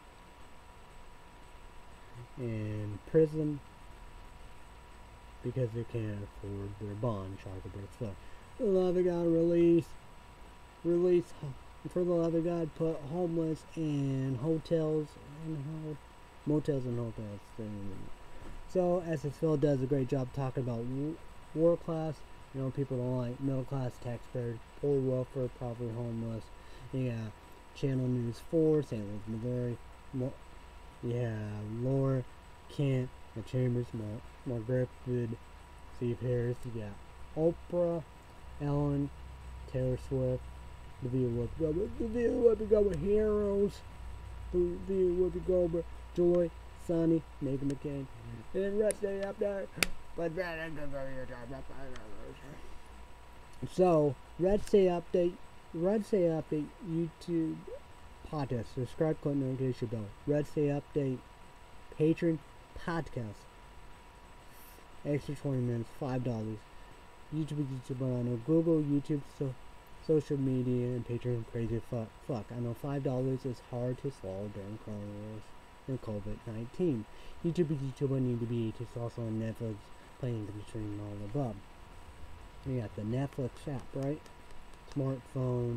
In prison because they can't afford their bond, shark stuff. Love got released For the love of God, put homeless and hotels and motels and hotels. So SSL does a great job talking about work class. You know, people don't like middle class, taxpayers, poor welfare, poverty, homeless. Yeah, Channel News 4, St. Louis, Missouri. Yeah, Laura, Kent, the Chambers, Margaret Good, Steve Harris. You got Oprah, Ellen, Taylor Swift, the View Whoopi Goldberg Heroes, the View Whoopi Goldberg, Joy, Sonny, Megan McCain, and rest day up there. So, Red State Update YouTube podcast. Subscribe, click notification bell. Red State Update Patreon podcast. Extra 20 minutes, $5. YouTube on Google, YouTube, social media, and Patreon. Crazy fuck. I know $5 is hard to swallow during coronavirus and COVID-19. YouTube need to be. It's also on Netflix, playing between all above. You got the Netflix app, right? Smartphone,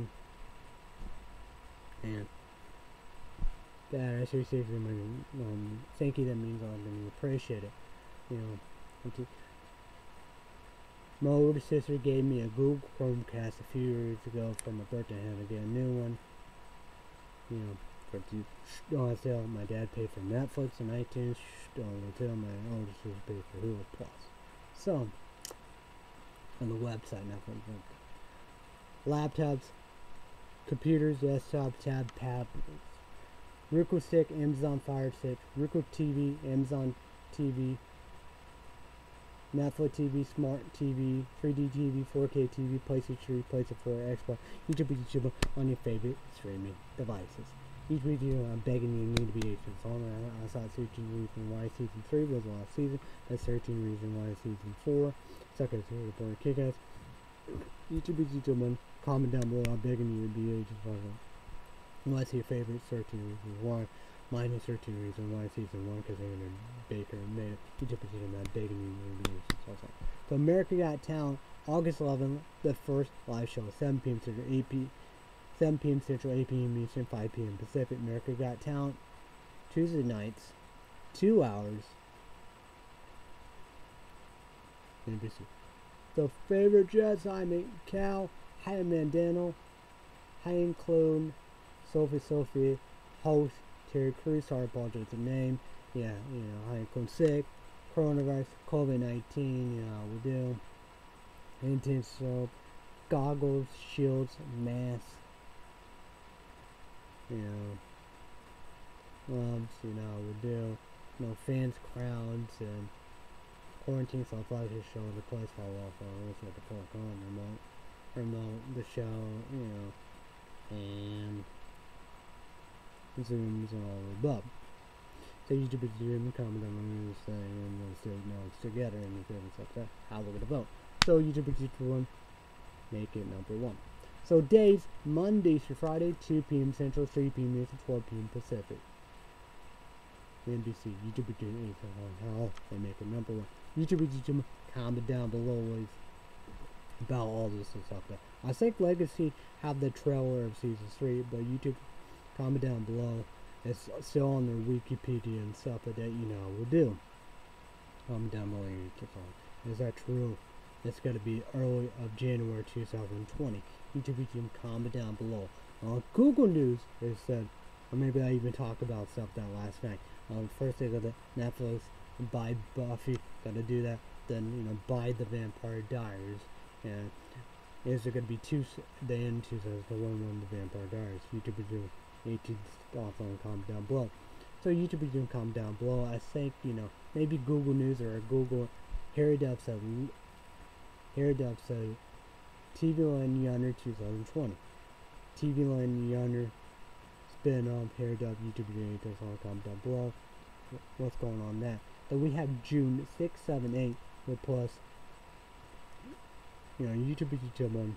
and that I seriously thank you. That means a lot to me. Appreciate it. You know, thank you. My older sister gave me a Google Chromecast a few years ago for my birthday. I had to get a new one. You know, for sale. My dad paid for Netflix and iTunes. Until my older sister paid for Hulu Plus. So, on the website, Netflix. Laptops, computers, desktop, tab, tablets. Roku Stick, Amazon Fire Stick, Roku TV, Amazon TV, Netflix TV, Smart TV, 3D TV, 4K TV, PlayStation 3, PlayStation 4, Xbox, YouTube on your favorite streaming devices. Each video I'm begging you need to be agents on. I saw 13 reasons why season 3 was the last season. That's 13 reasons why season 4. Suckers here to burn kick-ass. YouTube, comment down below. I'm begging you to be agents on. What's your favorite 13 reasons why? Mine is 13 reasons why season 1 because Aaron Baker made it. YouTube, I'm begging you to be agents also. So America Got Talent, August 11th, the first live show, 7 p.m. Central, 7 p.m. Central, 8 p.m. Eastern, 5 p.m. Pacific. America Got Talent, Tuesday nights, 2 hours. NBC. The favorite jazz I make Cal, Hayden Mandano, Hayden Clone, Sophie, host, Terry Crews, sorry, apologize the name. Yeah, you know, Hayden Clone sick, coronavirus, COVID-19, you know, we do. Intense soap, goggles, shields, masks. You know, you know, we do, you know, fans, crowds, and quarantine, so I thought I should show the place fall off. I was at the park on remote the show, you know, and Zooms and all the above. So YouTube is Zoom, comment on this thing, and then still know it's together and things like that. How we're gonna vote. So YouTube is one, make it number 1. So days, Monday through Friday, 2 p.m. Central, 3 p.m. Eastern, 12 p.m. Pacific. NBC, YouTube is doing how they make it number 1. YouTube, comment down below about all this and stuff. I think Legacy have the trailer of season 3, but YouTube, comment down below. It's still on their Wikipedia and stuff that you know will do. Comment down below. Is that true? It's going to be early of January 2020. YouTube, comment down below. Google News, they said, or maybe I even talked about stuff that last night. First they got the Netflix, buy Buffy, gotta do that. Then, you know, buy the Vampire Diaries. And is there gonna be 2, the end 2 says the one the Vampire Diaries. YouTube is doing 18 thoughts on comment down below. So YouTube is doing comment down below. I think, you know, maybe Google News or Google, Harry Duff said TV Line Yonder 2020. TV Line Yonder spin-off, Harry Duff, YouTube video, that's all comment down below. What's going on that? Then we have June 6, 7, 8 with plus, you know, YouTube one.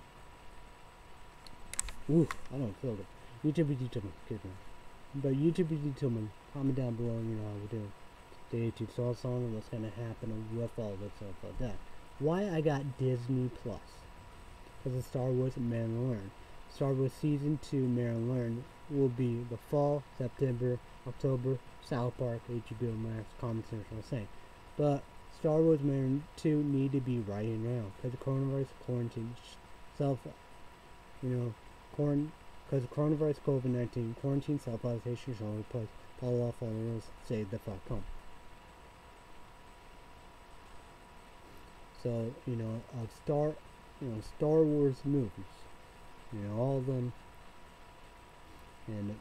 Ooh, I don't feel good. YouTube, excuse me. But YouTube one, comment down below, you know how we do. Stay tuned, so it's on what's gonna happen with all this stuff like that. Why I got Disney Plus? Because of Star Wars and Mandalorian. Star Wars Season 2 Marin Learn will be the fall, September, October, South Park, HBO Max, Comedy Central, same. But Star Wars Marin 2 need to be right now because the coronavirus quarantine because coronavirus COVID-19 quarantine self-isolation shall replace follow off all the rules, save the fuck home. So, Star Wars movies, all of them, and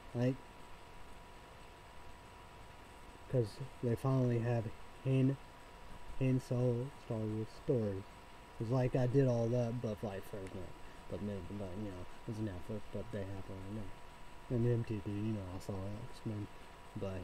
because they finally have Han Solo Star Wars stories. It's like I did all that, but like first night, but it's Netflix, but they have it right now. And MTV, I saw X-Men, but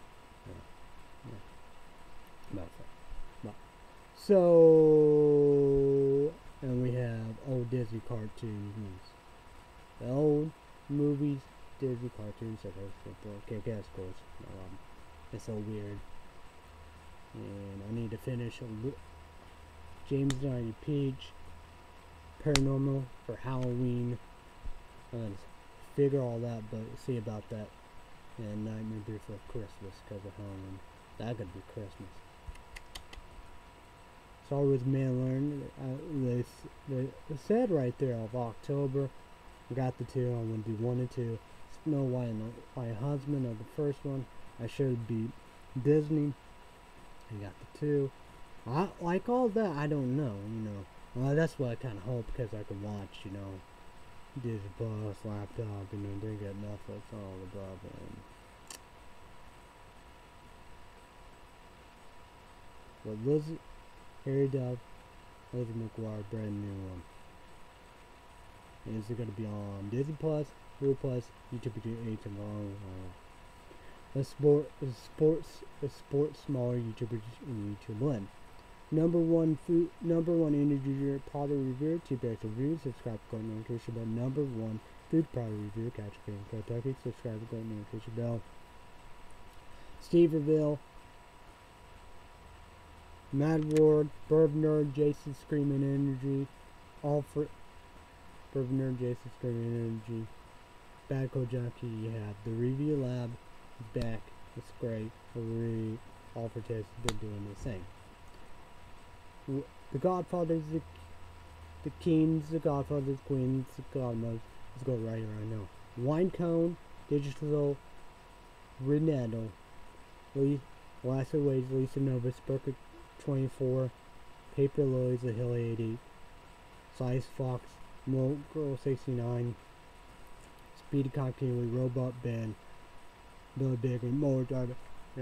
so, and we have old Disney cartoons. The old movies, Disney cartoons, Kick-Ass, of course. It's so weird. And I need to finish James and Peach, Paranormal for Halloween. Figure all that, but see about that. And Nightmare Before Christmas because of Halloween. That could be Christmas. Star Wars Marin Learn. They said right there of October. I got the two. I want to do 1 and 2. Snow White and My Husband of the first one. I should be Disney. I got the 2. I like all that. I don't know. That's what I kind of hope because I can watch. Disney Plus, laptop. They get Netflix, all the blah blah. But Lizzie, Harry Dove, Lizzie McGuire, brand new one. Is it going to be on Disney Plus, Hulu Plus, YouTube H and all? A sports smaller YouTubers in YouTube blend. Number one energy drink product review, 2 packs of reviews, subscribe to Gordon Notification Bell. Number 1 food product review, catch a in Kentucky, subscribe to Gordon Notification Bell. Steverville, Mad Ward, Bourbon Nerd, Jason Screaming Energy, Alfred, Bourbon Nerd, Jason Screaming Energy, Bad Code Junkie. You have the Review Lab is back. It's great. Alfred Test has been doing the same. The Godfathers, the Kings, the Godfathers, Queens, the Godmothers. Let's go right now. Winecone, Digital, Renado, Last Ways, Lisa Nova, Spurker 24, Paper Lilies, The Hill 80, Size Fox, Mo Girl 69, Speedy Cocktail, Robot Ben, Billy Bigger, Mower Driver.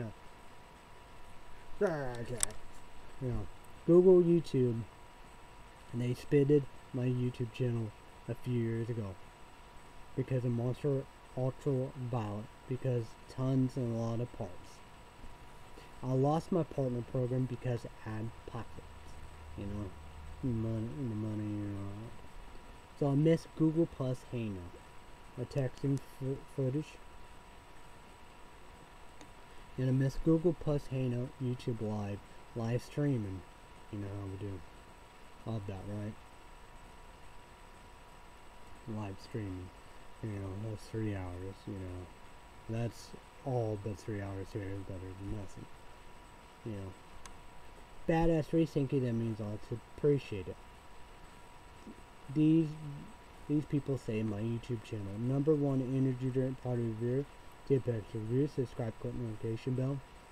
Google YouTube, and they spitted my YouTube channel a few years ago because of Monster Ultraviolet, because tons and a lot of parts. I lost my partner program because it had pockets, money. So I missed Google Plus Hangout, my texting footage, and I missed Google Plus Hangout, YouTube live streaming. You know how we do. Love that, right? Live streaming. That's 3 hours, That's all but 3 hours here is better than nothing. Badass rethinking, that means I'll appreciate it. These people say my YouTube channel. Number 1 energy drink product review. 2 packs of reviews. Subscribe, click notification bell.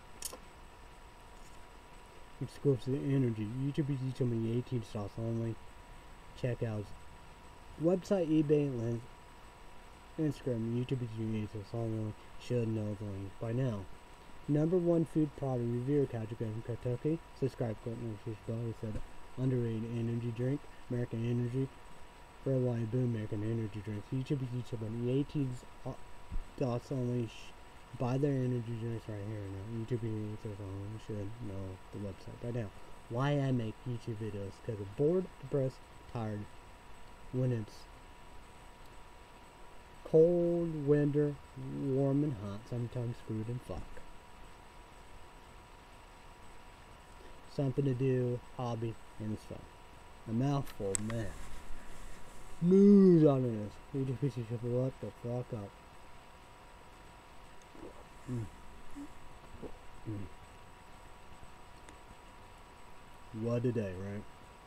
Exclusive energy. YouTube is YouTube 18 stocks only. Checkouts. Website, eBay, links. Instagram, YouTube is YouTube stocks only. Should know the link by now. Number 1 food product review, Catch from Kentucky. Subscribe, click notification bell. We said underrated energy drink, American Energy. Worldwide Boom, American Energy drinks. YouTube is YouTube on the 18 stocks only. Buy their energy drinks right here now. YouTube videos on should know the website by now. Why I make YouTube videos? Because I'm bored, depressed, tired. When it's cold, winter, warm and hot, sometimes screwed and fuck. Something to do, hobby, and it's fun. A mouthful, man. snooze on this. You just piece of shit, what the fuck up. What a day, right?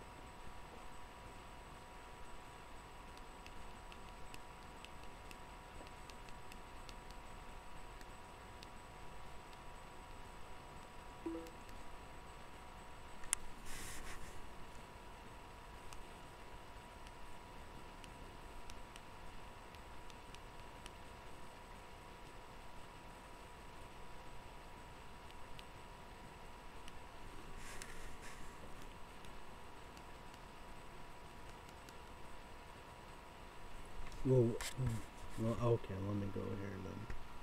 Well, okay, let me go here then.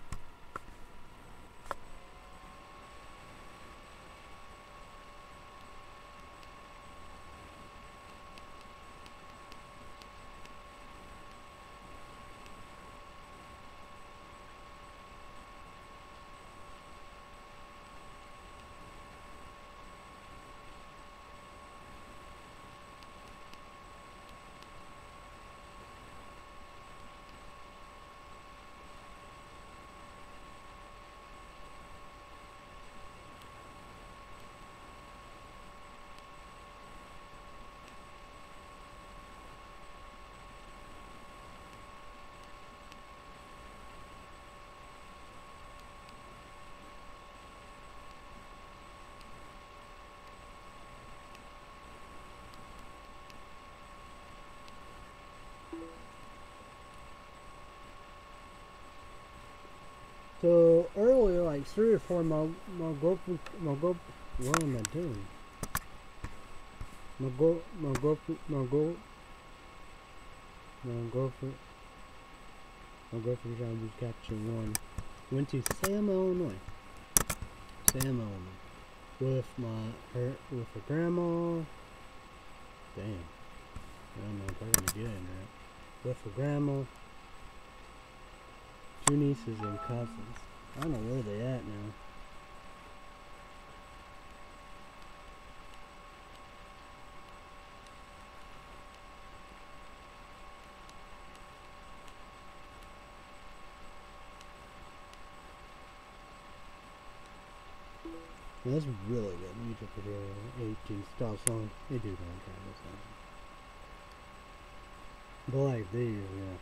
So earlier, like 3 or 4, my girlfriend, what am I doing? My girlfriend, trying to capture one. Went to Salem, Illinois. With her grandma. Damn. I don't know if I'm gonna get in there. With her grandma. 2 nieces and cousins. I don't know where they at now. Well, that's really good. Music video 18 style song. They do don't try this out. But like these, yeah.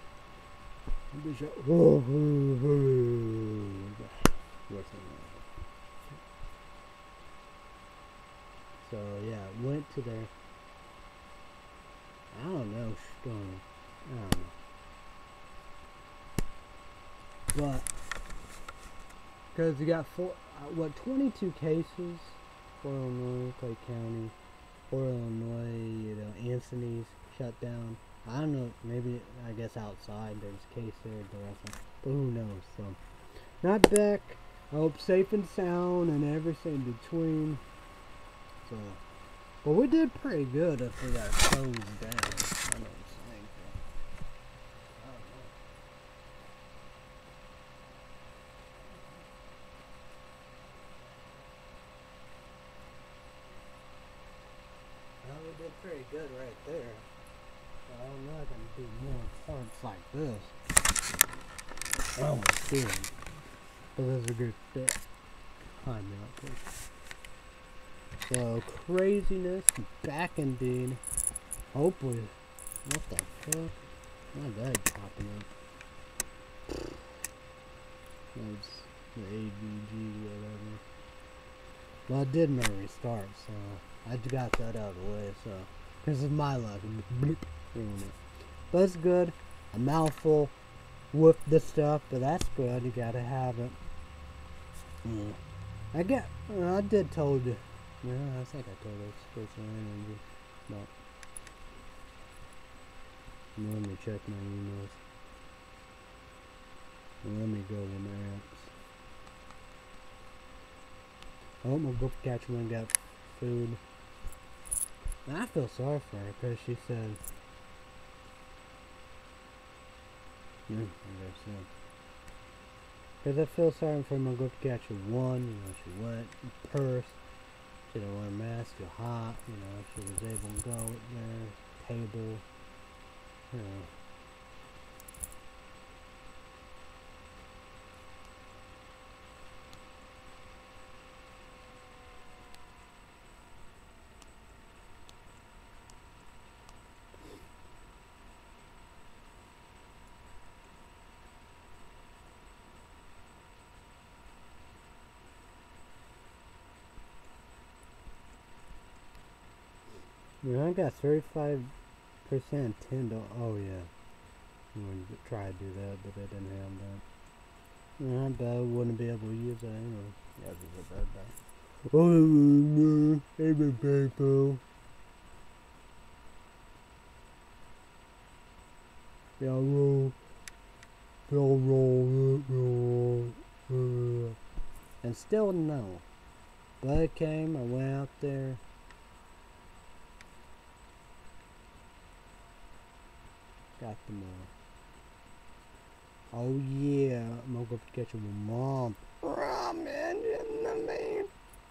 So yeah, went to their, I don't know, but because you got 22 cases for Illinois, Clay County, for Illinois, Anthony's shut down. I don't know, maybe, I guess outside there's a case there, but who knows, so. Not back, I hope safe and sound and everything between, so. But we did pretty good if we got closed down, I know what I'm saying, I don't know. Well, we did pretty good right there. I'm not gonna do more parts like this. Oh, good. But this is a good step. Hi, Malcolm. So, craziness, back indeed. Hopefully. What the fuck? My bad popping up. That's the ABG, whatever. Well, I did my restart, so I got that out of the way, so. This is my luck. But it's good. A mouthful with the stuff, but that's good. You gotta have it. Yeah. I did told you. Yeah, I think I told this person. But let me check my emails. Let me go to my apps. I hope my go catch one got food. And I feel sorry for her because she said, I guess so. Because I feel sorry for my go catch one, she went, purse, she didn't wear a mask, too hot, she was able to go there, table, Yeah. Yeah, I got 35% Nintendo. Oh yeah, I'm gonna try to do that, but I didn't have that. Yeah, I bet I wouldn't be able to use that anyway. Yeah, this is a bad guy. Oh no, I'm a people. Y'all roll. And still no. But it came, I went out there. Got them all. Oh yeah, I'm gonna go catch with mom. Ramen in the man.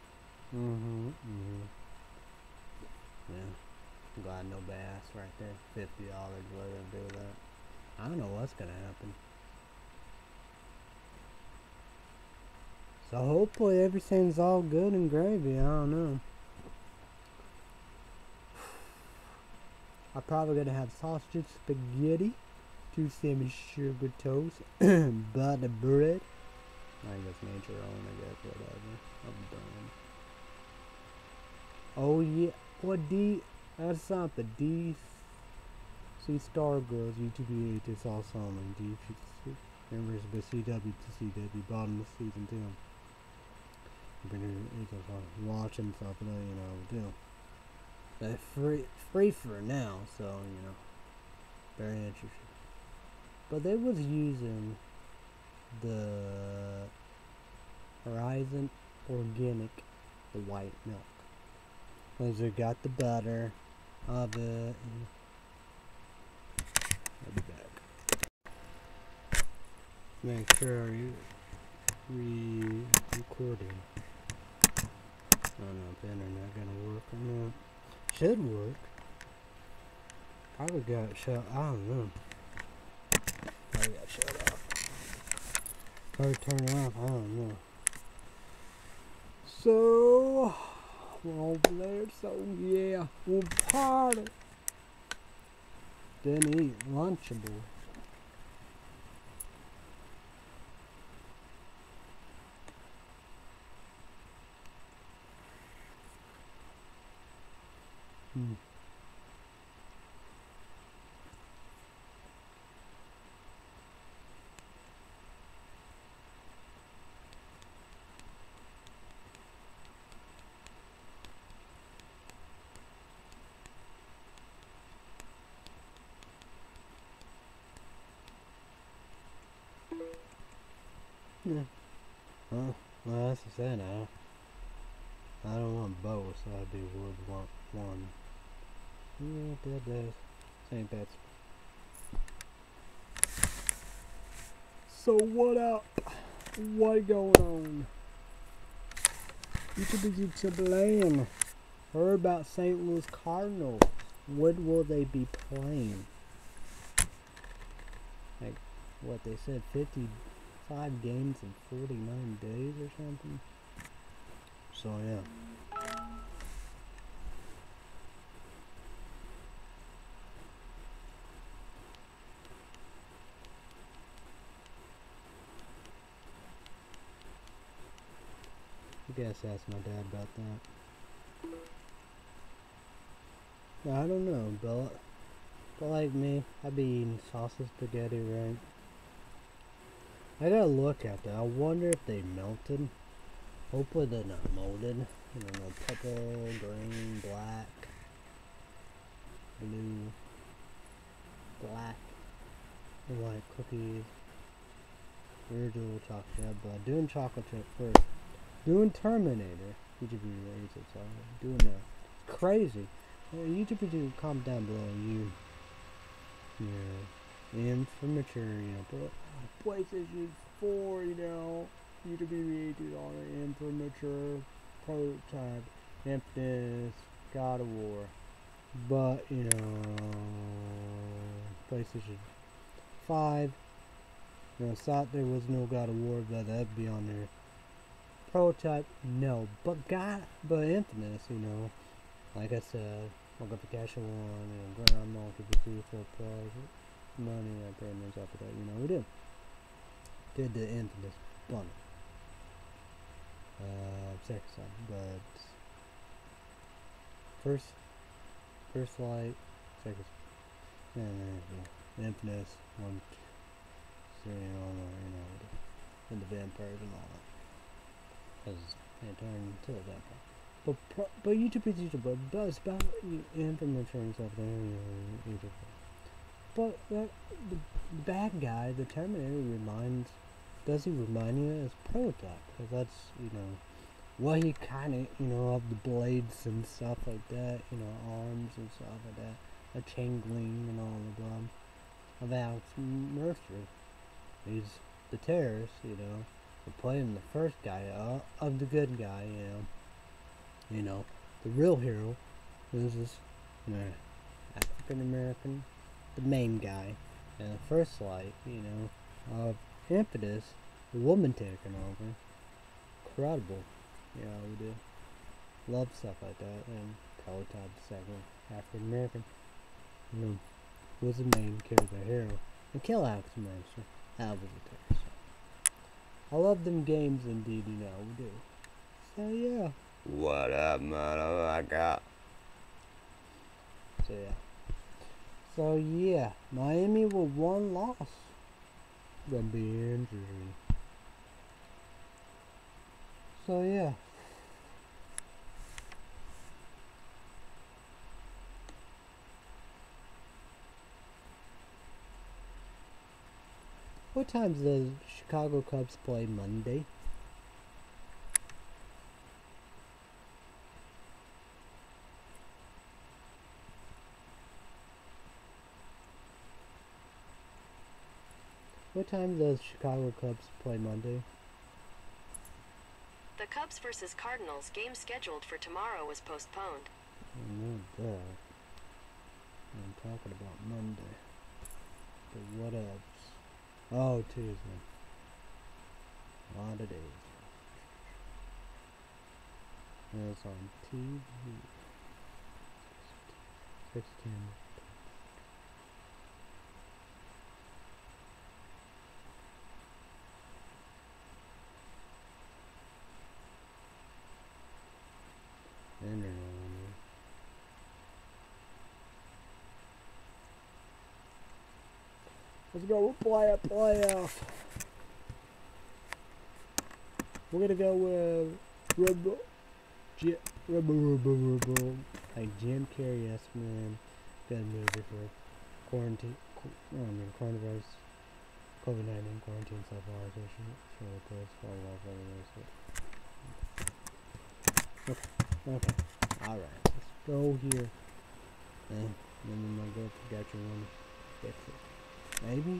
Yeah. Got no bass right there. $50 let him do that. I don't know what's gonna happen. So hopefully everything's all good and gravy. I don't know. I'm probably gonna have sausage spaghetti, 2 semi-sugar toast, butter bread. I guess make your own, I guess, whatever. I'm done. Oh yeah, what D? That's not the D. C Star Girls YouTube this all summer. D members of CW to CW bottom of season 2. Watching stuff, you know, do. They're free for now, so you know, very interesting. But they was using the Horizon Organic, the white milk. Cause it got the butter of it. I'll be back. Make sure you re-recording. I don't know if the internet gonna work or not. Should work. Probably got shut. I don't know. Probably got shut off. Probably turn it off. I don't know. So we're over there. So yeah, we'll party. Didn't eat Lunchable. Yeah. Well, that's the thing now. I don't want both, so I'd be would want one. Yeah, that same bets. So what up? What going on? YouTube playing. Heard about St. Louis Cardinals. When will they be playing? Like what they said, 55 games in 49 days or something. So yeah. I guess ask my dad about that. I don't know, but like me, I be eating sausage spaghetti, right? I gotta look at that. I wonder if they melted. Hopefully they're not molded. I don't know, purple, green, black, blue, black, white cookies. We're doing chocolate, but doing chocolate chip first. Doing Terminator. YouTube rated, so doing that. Crazy. YouTube do comment down below yeah, information, you know, but PlayStation 4, you know, YouTube rated on an information prototype, Infamous, God of War, but you know, PlayStation 5. You know, thought there was no God of War, but that'd be on their prototype. No, but Infamous, you know, like I said, I got the cash I won, and Grand Monkey for full price, money I payments after that, you know, we did the Infamous bundle. Second song, but first light, second, Infamous, one, three, you know, and the vampires and all that. Because they turned into a vampire. But YouTube is YouTube, but it's about Infamous and stuff there, you know, YouTube. But the bad guy, the Terminator, does he remind you as Prototype? Because that's, you know, what he kind of, you know, of the blades and stuff like that, you know, arms and stuff like that, a chain gleam and all of them, of Alex Mercer. He's the terrorist, you know, playing the first guy, of the good guy, you know, the real hero is this, you know, African American, the main guy, and the first light, you know, of Impetus, the woman taking over. Incredible. Yeah, we do. Love stuff like that. And Prototype the second, African American, you know, was the main character hero. And kill Alex Mercer. That was a terrorist. I love them games indeed, you know, we do. So yeah. What up, motherfucker? So yeah. Miami with one loss. Gonna be interesting. So yeah. What time does the Chicago Cubs play Monday? What time does Chicago Cubs play Monday? The Cubs versus Cardinals game scheduled for tomorrow was postponed. I know that. I'm talking about Monday. But what else? Oh, Tuesday. A lot of days. And it's on TV. 16. Let's go playoff. We're gonna go with like Jim Carrey, yes man. Good movie for quarantine. Coronavirus, COVID-19 quarantine self-isolation. Really close. Okay. Alright. Let's go here. And then I'm gonna go to Gatcher one. Fix it. Maybe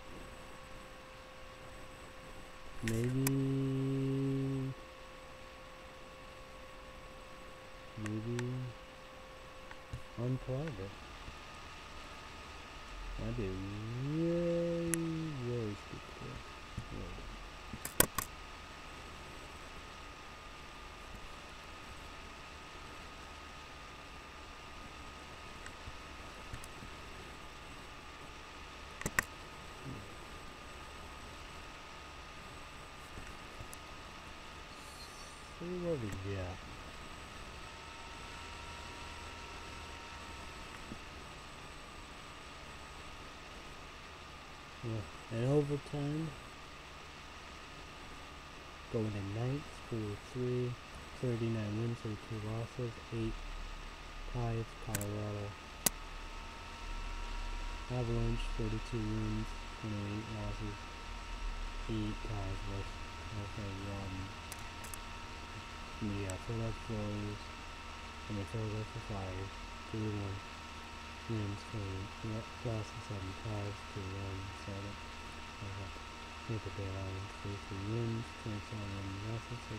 unplug it. That'd be really stupid. See what we got. Yeah, and overtime, going to ninth, 4-3, 39 wins, 32 losses, 8 ties, Colorado. Avalanche, 42 wins, 28 losses, 8 ties, yeah, Philadelphia Phillies, and the Philadelphia Flyers, 3-1 wins, 28 losses, 7 ties, 2-1, 7. Tampa Bay Island, 33 wins, 27 losses, 6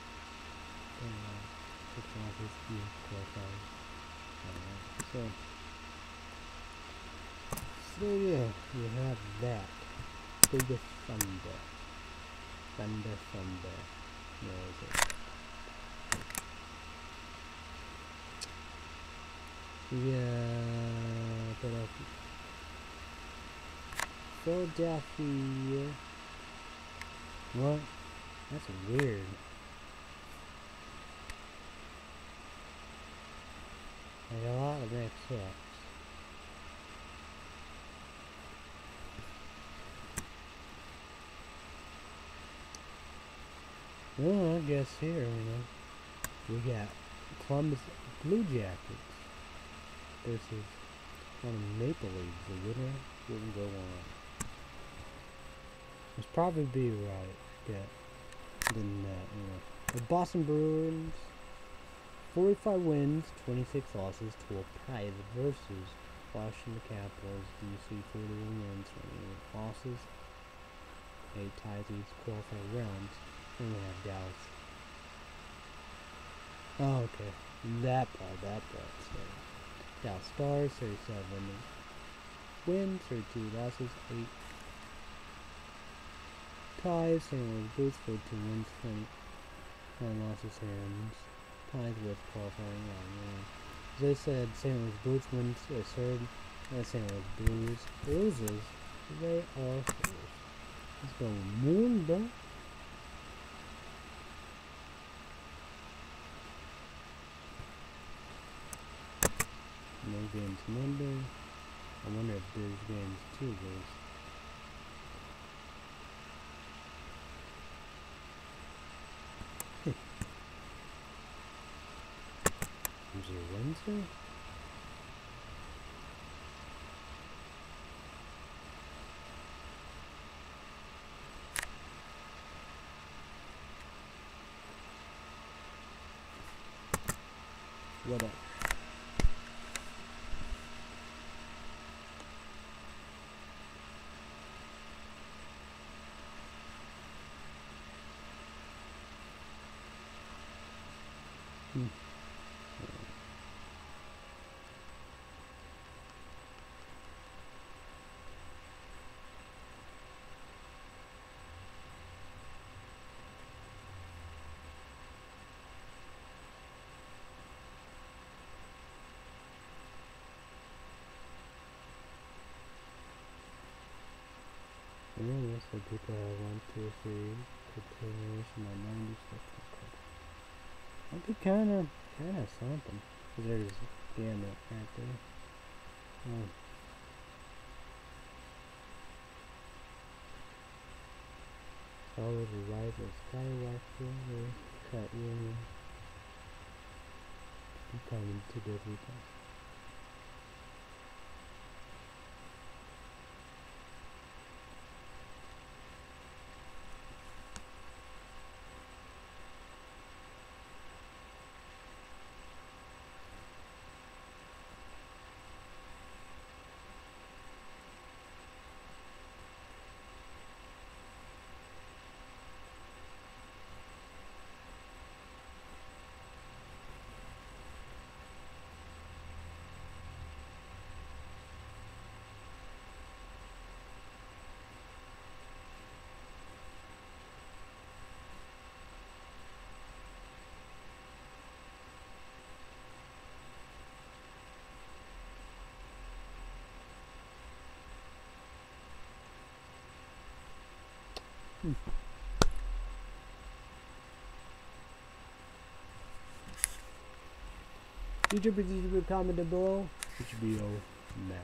losses, qualified. So So yeah, you have that. Biggest thunder. Thunder. Where is it? Yeah, Philadelphia. What? That's weird. Like a lot of mixed ups. Well, I guess here, we got Columbus Blue Jackets versus Maple Leafs. The winner wouldn't go on. It's probably be right, than that, The Boston Bruins, 45 wins, 26 losses, 12 ties versus Washington Capitals, DC, 41 wins, 28 losses, 8 ties each qualified rounds. And we have Dallas. Oh, okay. That part. So, Dallas Stars, 37 wins, 32 losses, 8 ties. St. Louis Blues, 14 wins, 29 losses, and ties with qualifying round. As I said, St. Louis Blues wins a third, and St. Louis Blues loses. They are first. Let's go moon, bro. No games Monday. I wonder if there's games Tuesdays. Is it Wednesday? What up? Yeah, so people have 1, 2, 3 continuation on 96. That'd be kinda something. Cause there's Gambit right there. Oh. Solid rival Skywalker cut union. Coming to everything. YouTube, comment below. HBO Max.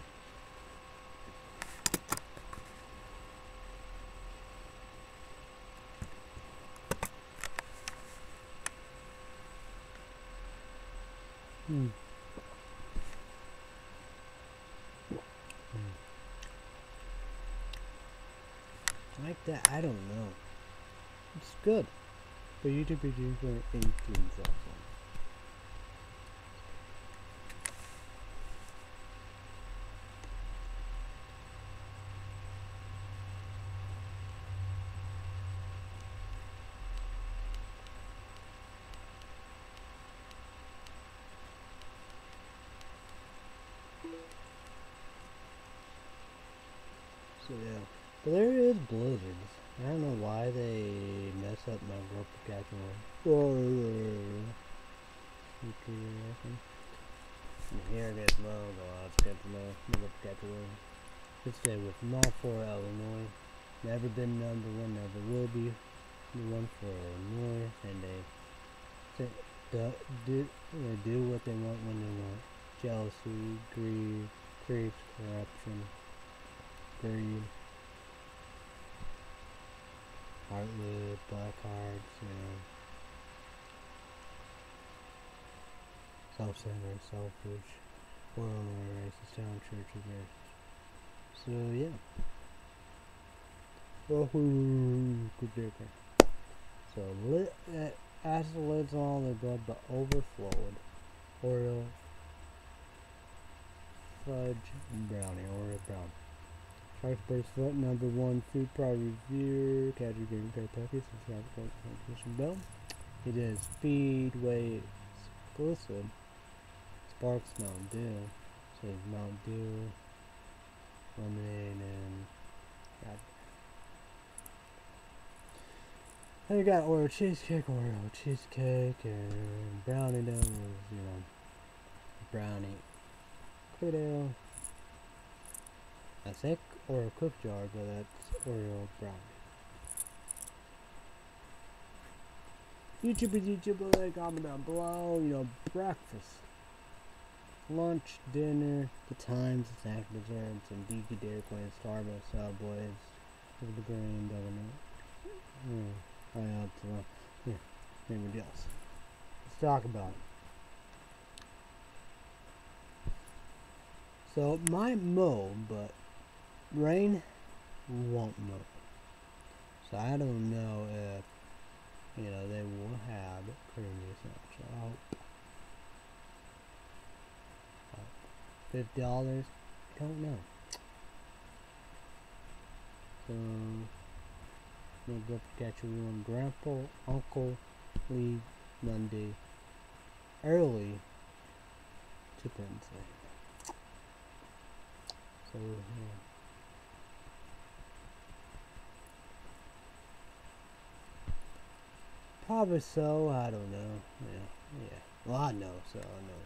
Like that, I don't know. It's good. But YouTube is usually 18 also. So yeah, but there is blizzards. I don't know why they mess up my rope catching one. Here it is, well, let's get to know the rope catcher one. Let's say with Malfoy, Illinois. Never been number one, never will be the one for Illinois, and they do what they want when they want. Jealousy, greed, creeps, corruption, greed, heartless, black hearts, self-centered, selfish, worldly, racist, town churches, racist. So yeah. So as the lids on all the blood but overflowed. Oreo fudge brownie, Oreo brown. Sharksburg's foot number one food product review. Cadbury Green Kentucky, subscribe to the notification bell. It is Speedway exclusive. Sparks Mountain Dew. So it's Mountain Dew, lemonade, and and you got Oreo cheesecake, and brownie dough, brownie, Cradle. I think Oreo cook jar, but that's Oreo brownie. YouTube, comment down below. Breakfast, lunch, dinner, the times, snack, desserts, and DQ, Dairy Queen, Starbucks, Subways, the green government. Anybody else? Let's talk about it. So it might mow, but rain won't mow. So I don't know if they will have creamy sandwich. I hope. $50? Don't know. So we'll go catch you on Grandpa, Uncle, Lee, Monday, early to Wednesday. So yeah. Probably so, I don't know. Yeah. Well, I know so.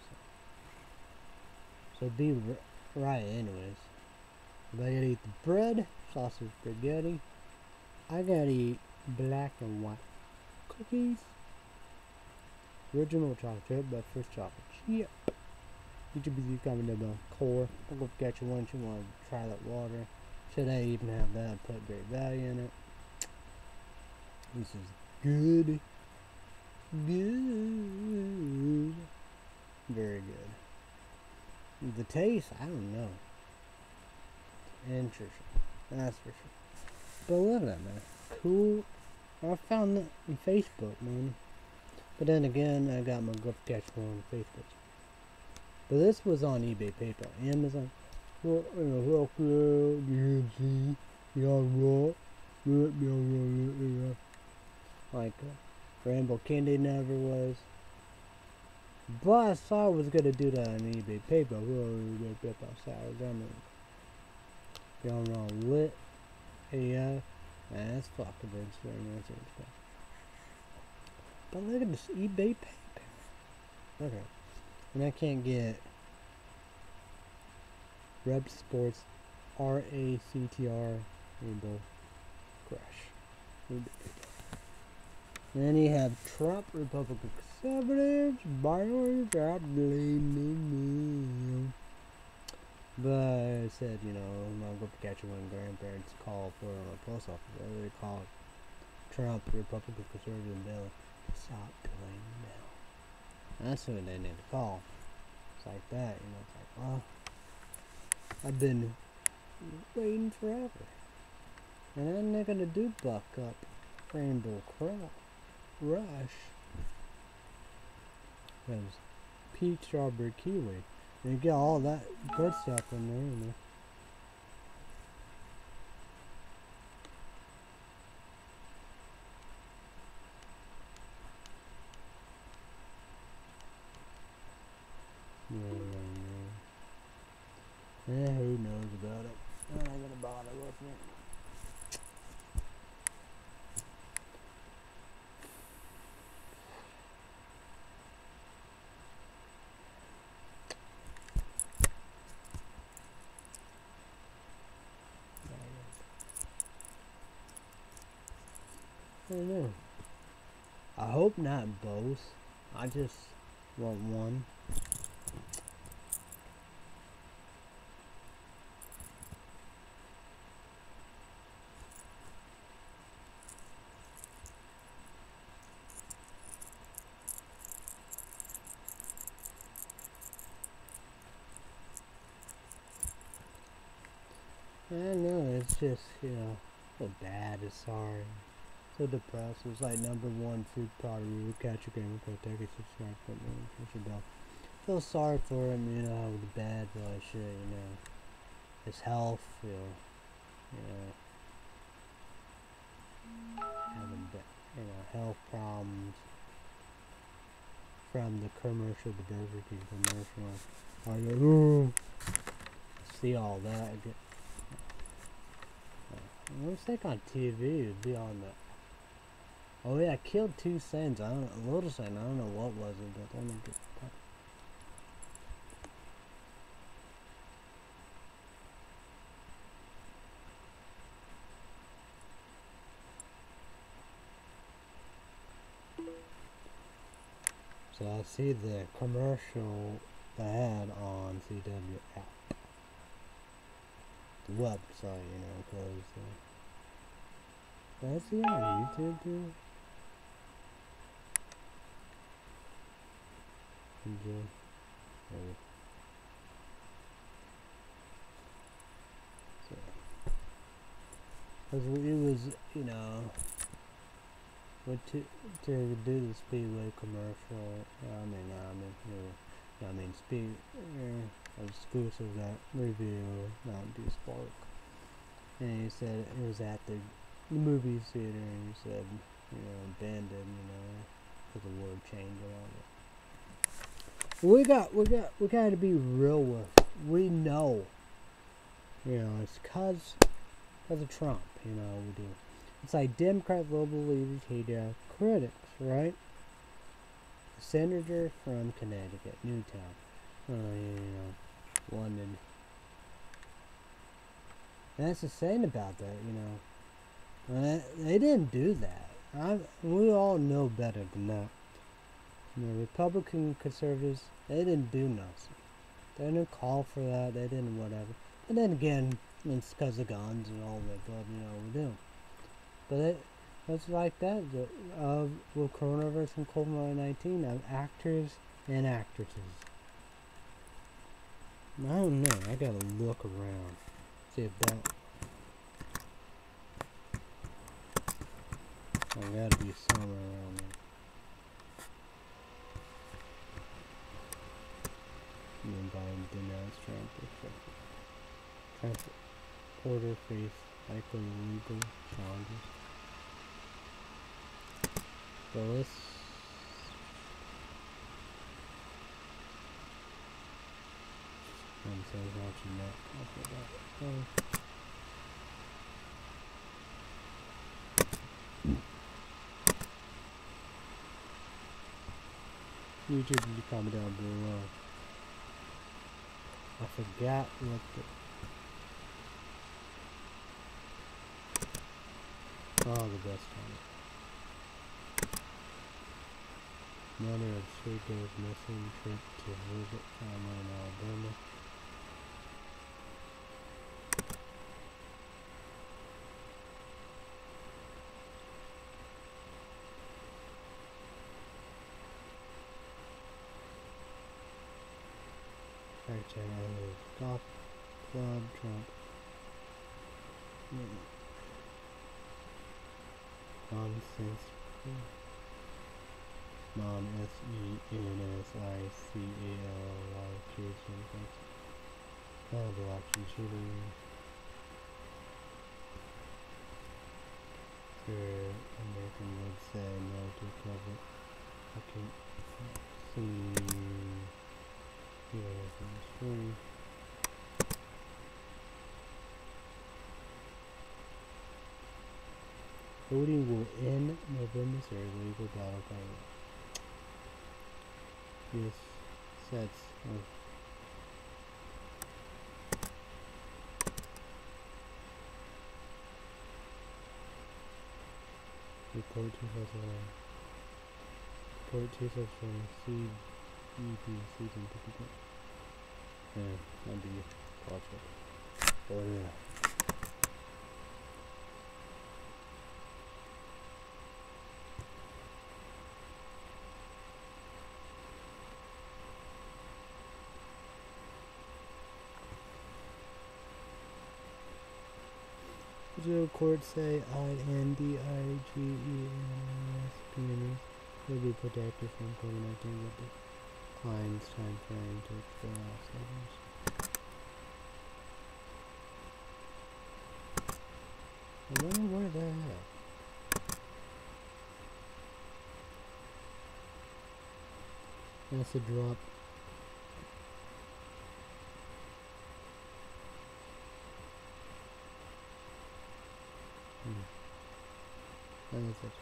So be right anyways. If I gotta eat the bread, sausage spaghetti, I gotta eat black and white cookies. Original chocolate chip, but first chocolate chip. YouTube comment down below. Core. I'll go get you one. You want to try that water. Should I even have that? Put great value in it. This is good. Good. Very good. The taste, I don't know. Interesting. That's for sure. But look at that, man. Cool. I found that on Facebook, man. But then again, I got my Go Catch one on Facebook. But this was on eBay, PayPal, Amazon. Like Rainbow Candy never was. But I saw I was gonna do that on eBay, PayPal. Going wrong lit. Yeah, that's fucking very nice. But look at this eBay, PayPal. Okay. And I can't get Reb Sports RACTR Rainbow Crash. And then you have Trump Republican Conservatives, Biden, but I said, I'm going to catch you when grandparents call for a post office. They call Trump Republican Conservative bill. Stop doing now. That's who they need to call. It's like that, it's like, well, I've been waiting forever. And then they're gonna do buck up Rainbow Rush. There's peach, strawberry, kiwi. And you get all that good stuff in there, Yeah, who knows about it? I'm not gonna buy thought it wasn't. I don't know. I hope not both. I just want one. I know, it's just, you know, so bad, it's sorry. So depressed. It's like #1 food product review. Catch your game, protect it, subscribe, put me in, push your bell. Feel sorry for him, you know, with the bad boy shit, you know. His health, you know, having, you know, health problems from the commercial, the Burger King commercial. I go, see all that. Looks like on TV it'd be on the. Oh yeah, I killed 2 Saiyans. I don't know, Little Saiyan. I don't know what was it, but let me get. So I see the commercial they had on CW app, the website, you know, because. Did I see it on YouTube too? Enjoy. So, because it was, you know, to do the Speedway commercial. I mean, Speed exclusive that review, Mountain Dew Spark, and he said it was at the movie theater, and he said, you know, abandoned, you know, because the word change and all that. We got to be real with it. We know, you know, it's cause of Trump, you know, we do. It's like Democrat global leaders hate our critics, right? A senator from Connecticut, Newtown, you know, London. And that's the saying about that, you know. They didn't do that. We all know better than that. You know, Republican conservatives, they didn't do nothing. They didn't call for that. They didn't whatever. And then again, it's because of guns and all that stuff, you know, we do. But it's like that with coronavirus and COVID-19 of actors and actresses. I don't know. I gotta look around, see if that. I gotta be somewhere around there. And then Biden denounced Transporter face likely illegal charges. So let's. I'm so watching that. Okay, that. YouTube, you comment down below. I forgot what the. Oh, the best time. Mother of 3 goes missing, trip to visit family in Alabama. Golf club, Trump. Nonsense. Non-SENSICALY Jason. The election shooting. American would say no to cover. I can't see. Yeah, from the screen. Voting will end November's legal battle by this sets of report 2001. Report 2001 CEP season 50. Yeah, that'd be project. Oh yeah. The court say INDIGENS communities will be protected from COVID-19 with the client's time frame to explore all segments. I wonder where they're at. That's a drop. That's it.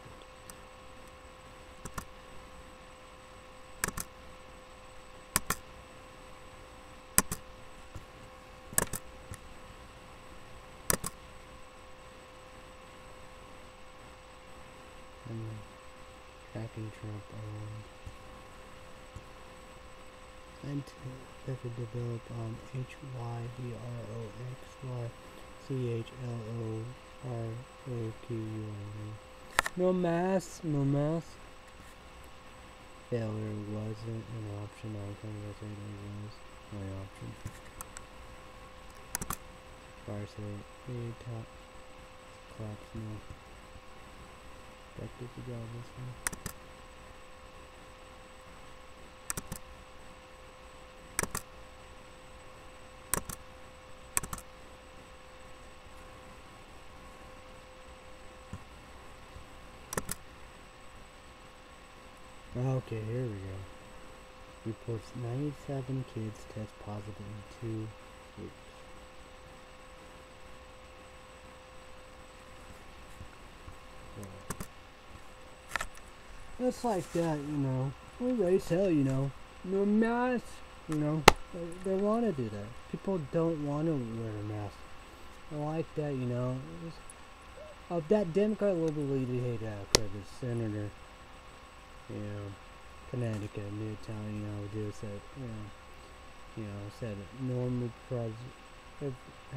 Tracking Trump on scientific develop on HYDROXYCHLOROQUI. No mask, no mask. Failure wasn't an option. Outcome was my option. Fire say, hey, top collapse no. Expected to go this one. Okay, here we go. Reports 97 kids test positive in 2 weeks. It's like that, you know. Well, they tell, you know, no mask, you know. They want to do that. People don't want to wear a mask. I like that, you know. That Democrat liberal leader, hey, the senator, you know, Connecticut, Newtown, you know, just said, said normal president, like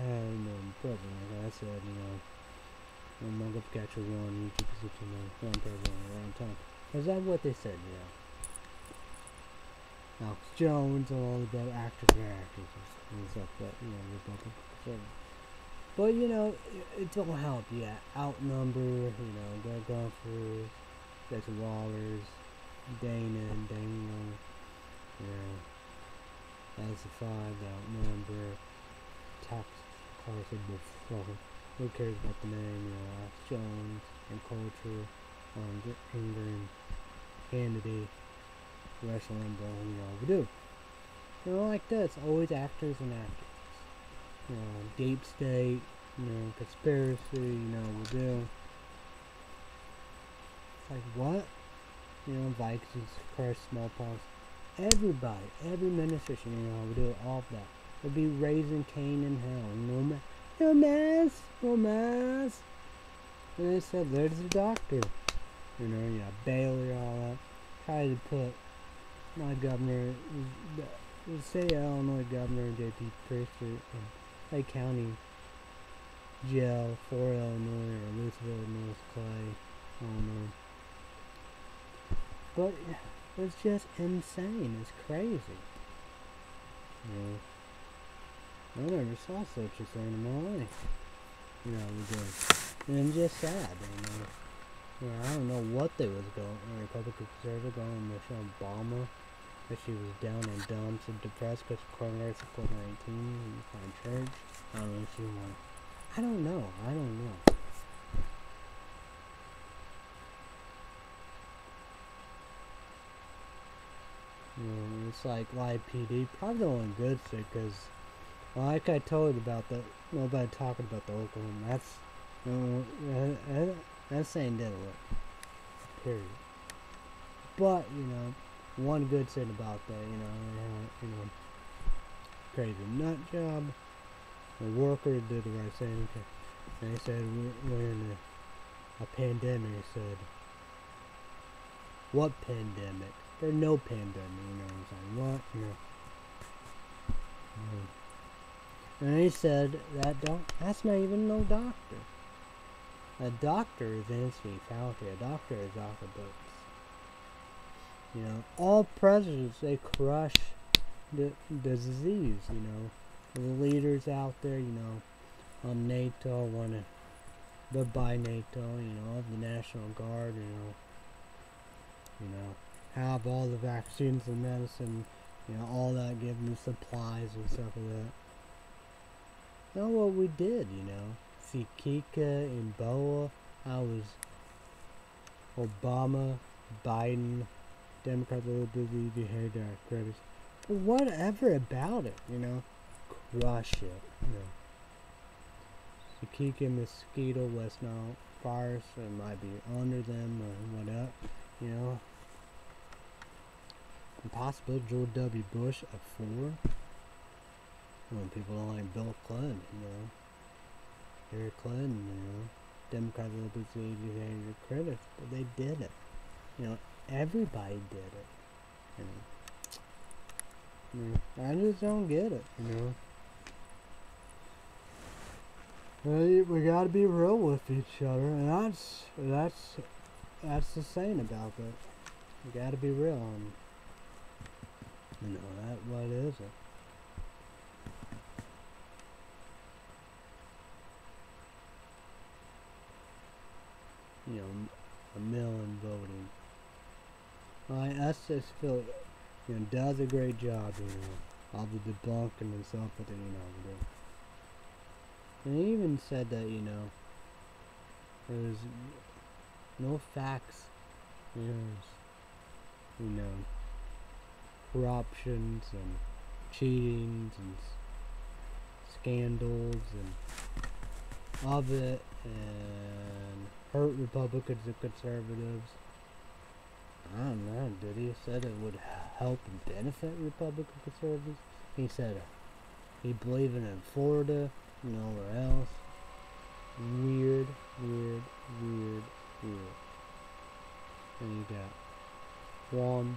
I said, you know, I'm not gonna catch one one president at one time. Is that what they said, you know? Alex Jones and all the better actors and actresses and stuff that, you know, Republican. But, you know, it don't help, yeah. Outnumber, you know, Greg Gunther, Jason Wallers, Dana and Daniel, you know, as the 5, outnumber, Tax Carson before. Who cares about the name, you know, Alex Jones and culture, Ingram, Kennedy, Rush Limbaugh, you know, we do. You know, like this, always actors and actors. You know, deep state, you know, conspiracy, you know, we do. It's like, what? You know, Vikings, crush smallpox. Everybody, every administration, you know, we do all of that. We'll be raising Cain in hell. No mask, no mask. And they said, there's the doctor. You know, yeah, Bailey, all that. Tried to put my governor, say Illinois Governor J.P. Pritzker in Lake County jail for Illinois or Louisville, North Clay. I don't know. But it's just insane. It's crazy. You know, I never saw such a thing in my life. You know, and it's just sad. You know, I don't know what they was going. Republican conservative going Michelle Obama, that she was down in dumps and depressed because of coronavirus of COVID-19 and find church. I don't know if she wanted. I don't know. You know, it's like live PD, probably the only good thing, because, like I told you about the, nobody talking about the Oklahoma, that's, you know, That saying didn't work. Period. But, you know, one good thing about that, crazy nut job. The worker did the right thing. And they said we're in a pandemic. He said, what pandemic? There's no pandemic, you know what I'm saying? What? No. And he said that's not even no doctor. A doctor is instantly faulty. A doctor is off the books. You know, all presidents, they crush the disease, you know. The leaders out there, you know, on NATO, they're by NATO, you know, of the National Guard, you know, have all the vaccines and medicine, you know, all that, give them supplies and stuff like that. That's what we did, you know. See Kika and Boa, I was Obama, Biden, Democrats a little busy, you heard their critics. But whatever about it, you know. Crush it, you know. Kika mosquito West Nile virus, it might be under them or whatever, you know. Impossible George W. Bush at 4. When people don't like Bill Clinton, you know. Hillary Clinton, you know. Democrats a little bit easy to your critics, but they did it. You know, everybody did it. You know. I just don't get it, you know. We gotta be real with each other, and that's the saying about that. You gotta be real, and you know what is it? You know, a million voting. I just feel, you know, does a great job, you know, of the debunking and stuff, but you know, and he even said that, you know, there's no facts, you know, corruptions and cheatings and scandals and of it, and hurt Republicans and conservatives. I don't know, did he said it would help and benefit Republican conservatives? He said he believed in Florida, nowhere else. Weird. And you got Juan.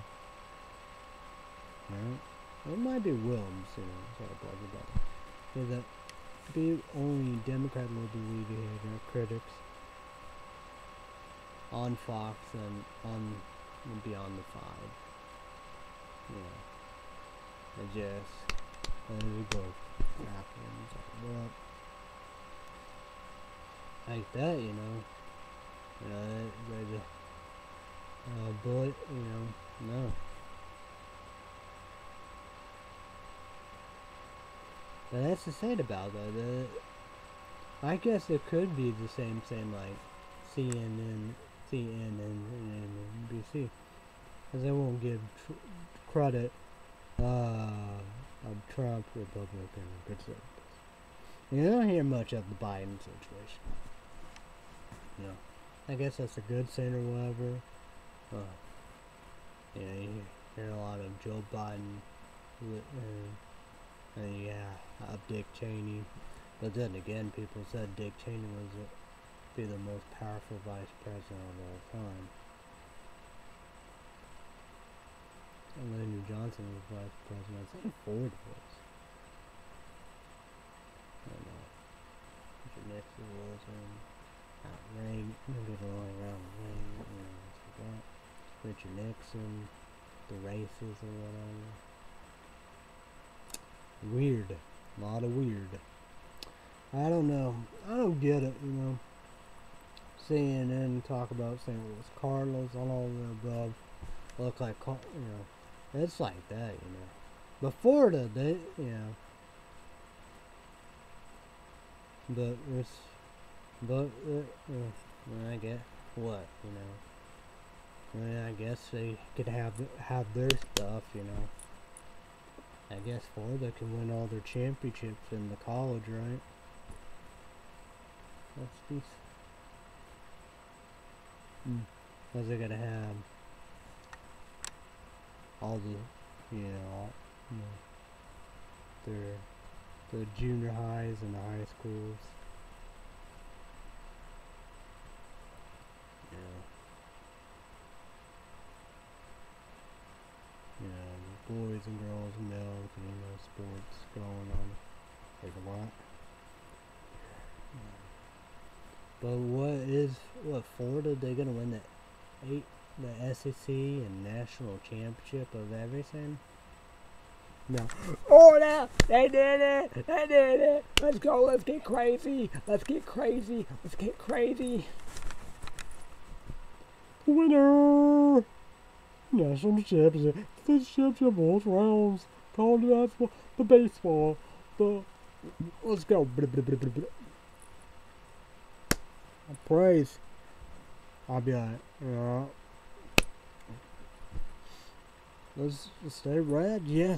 Right? It might be Williams, you know, sort of blah blah blah. So that the only Democrat will believe behavior critics on Fox and on Beyond the Five. Yeah. And just let it go. Like that, you know. You know, there's a bullet, you know, no. But that's the sad about that. I guess it could be the same thing like CNN, and NBC, because they won't give credit of Trump, Republican, and conservatives. You don't hear much of the Biden situation. You know, I guess that's a good thing or whatever. You know, you hear a lot of Joe Biden, and yeah, Dick Cheney. But then again, people said Dick Cheney was be the most powerful vice president of all time. And Lyndon Johnson was vice president. I think Ford was. I don't know. Richard Nixon was Reagan. Maybe the only around Reagan, you know, like that. Richard Nixon, the races or whatever. Weird. A lot of weird. I don't know. I don't get it, you know. CNN talk about St. Louis Cardinals on all the above. Look like, you know, it's like that, you know. But Florida, they, you know. But it's, I get what, you know. I mean, I guess they could have their stuff, you know. I guess Florida can win all their championships in the college, right? Let's be. Because they're gonna have all the, the junior highs and the high schools. The boys and girls and males and, sports going on. Like a lot. But what Florida, they're gonna win the SEC and national championship of everything? No. Oh no! They did it! They did it! Let's go, let's get crazy! Let's get crazy! Let's get crazy! Winner! National championship. State championship both rounds. Called the baseball. Let's go. Praise. I'll be like, let's stay red, yes.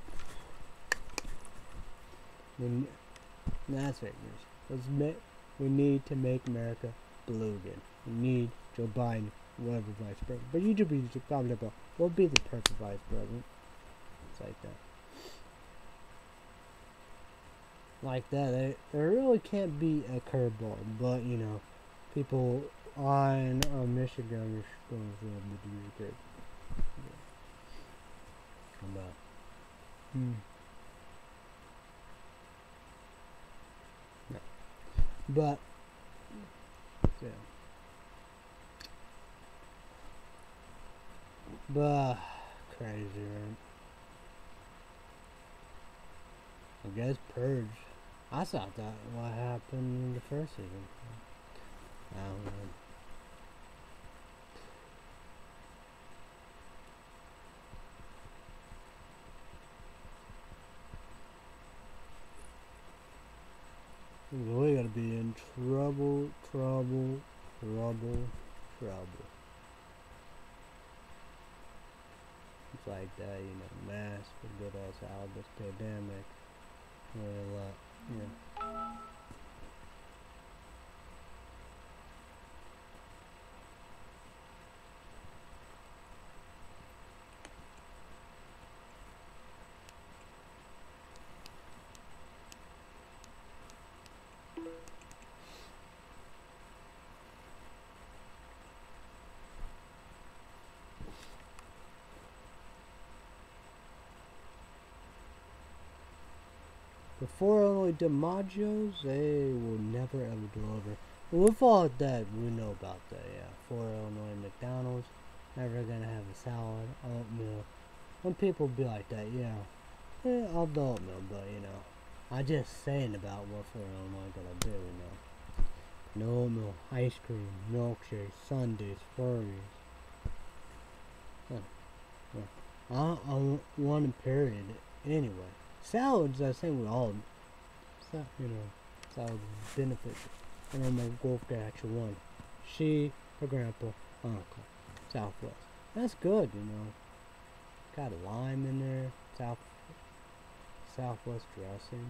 That's fake news. We need to make America blue again. We need Joe Biden, whatever vice president. But you should be talking about what would be the perfect vice president. It's like that. Like that. There really can't be a curveball, but people on Michigan are going to be great. But yeah. But crazy, right? I guess Purge. I thought that what happened in the first season. I don't know. We gotta be in trouble. It's like that, mask to get us out of this pandemic. Really a lot, Before Illinois DiMaggio's, they will never ever deliver. With all that, we know about that, yeah. For Illinois McDonald's, never gonna have a salad, oatmeal. When people be like that, I'll do oatmeal, but I just saying about what for Illinois gonna do, No oatmeal, ice cream, milkshakes, sundaes, furries. I want a period anyway. Salads, I think we all, salads benefit. I know my golf guy actually won. She, her grandpa, uncle, Southwest. That's good, Got a lime in there, Southwest dressing.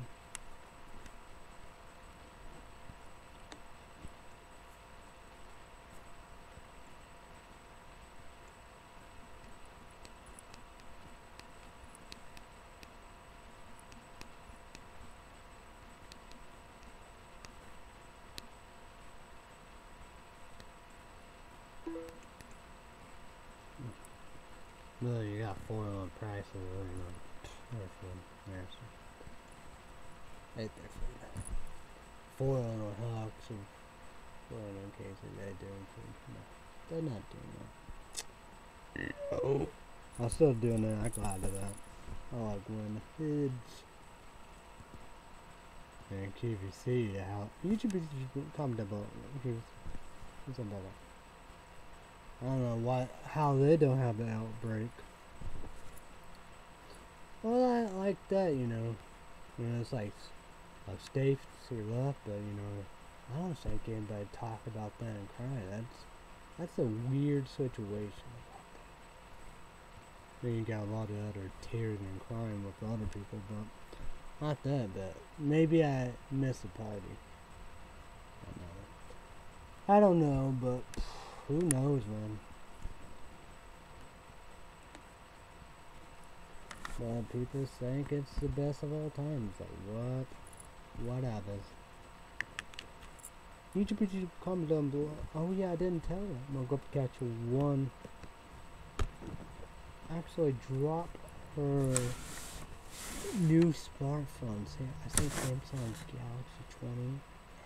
Well, you got 4 on prices, there's one. Right there. 4 on Hawks and 4 on cases. They're not doing that. Oh. I'm still doing that. I'm glad of that. I like winning the heads. And QVC, how YouTube is comment about QVC. Something about that. I don't know how they don't have the outbreak. Well, I like that, it's like states are left, but I don't think anybody talk about that and cry. That's a weird situation. Then you got a lot of other tears and crying with other people, but not that bad. Maybe I missed the party. I don't know, but who knows, man. Well, people think it's the best of all time. It's like, what? What happens? YouTube, comment down below. Oh yeah, I didn't tell you. I'm gonna go catch one. Actually, drop her new smartphone. See, I think Samsung Galaxy 20.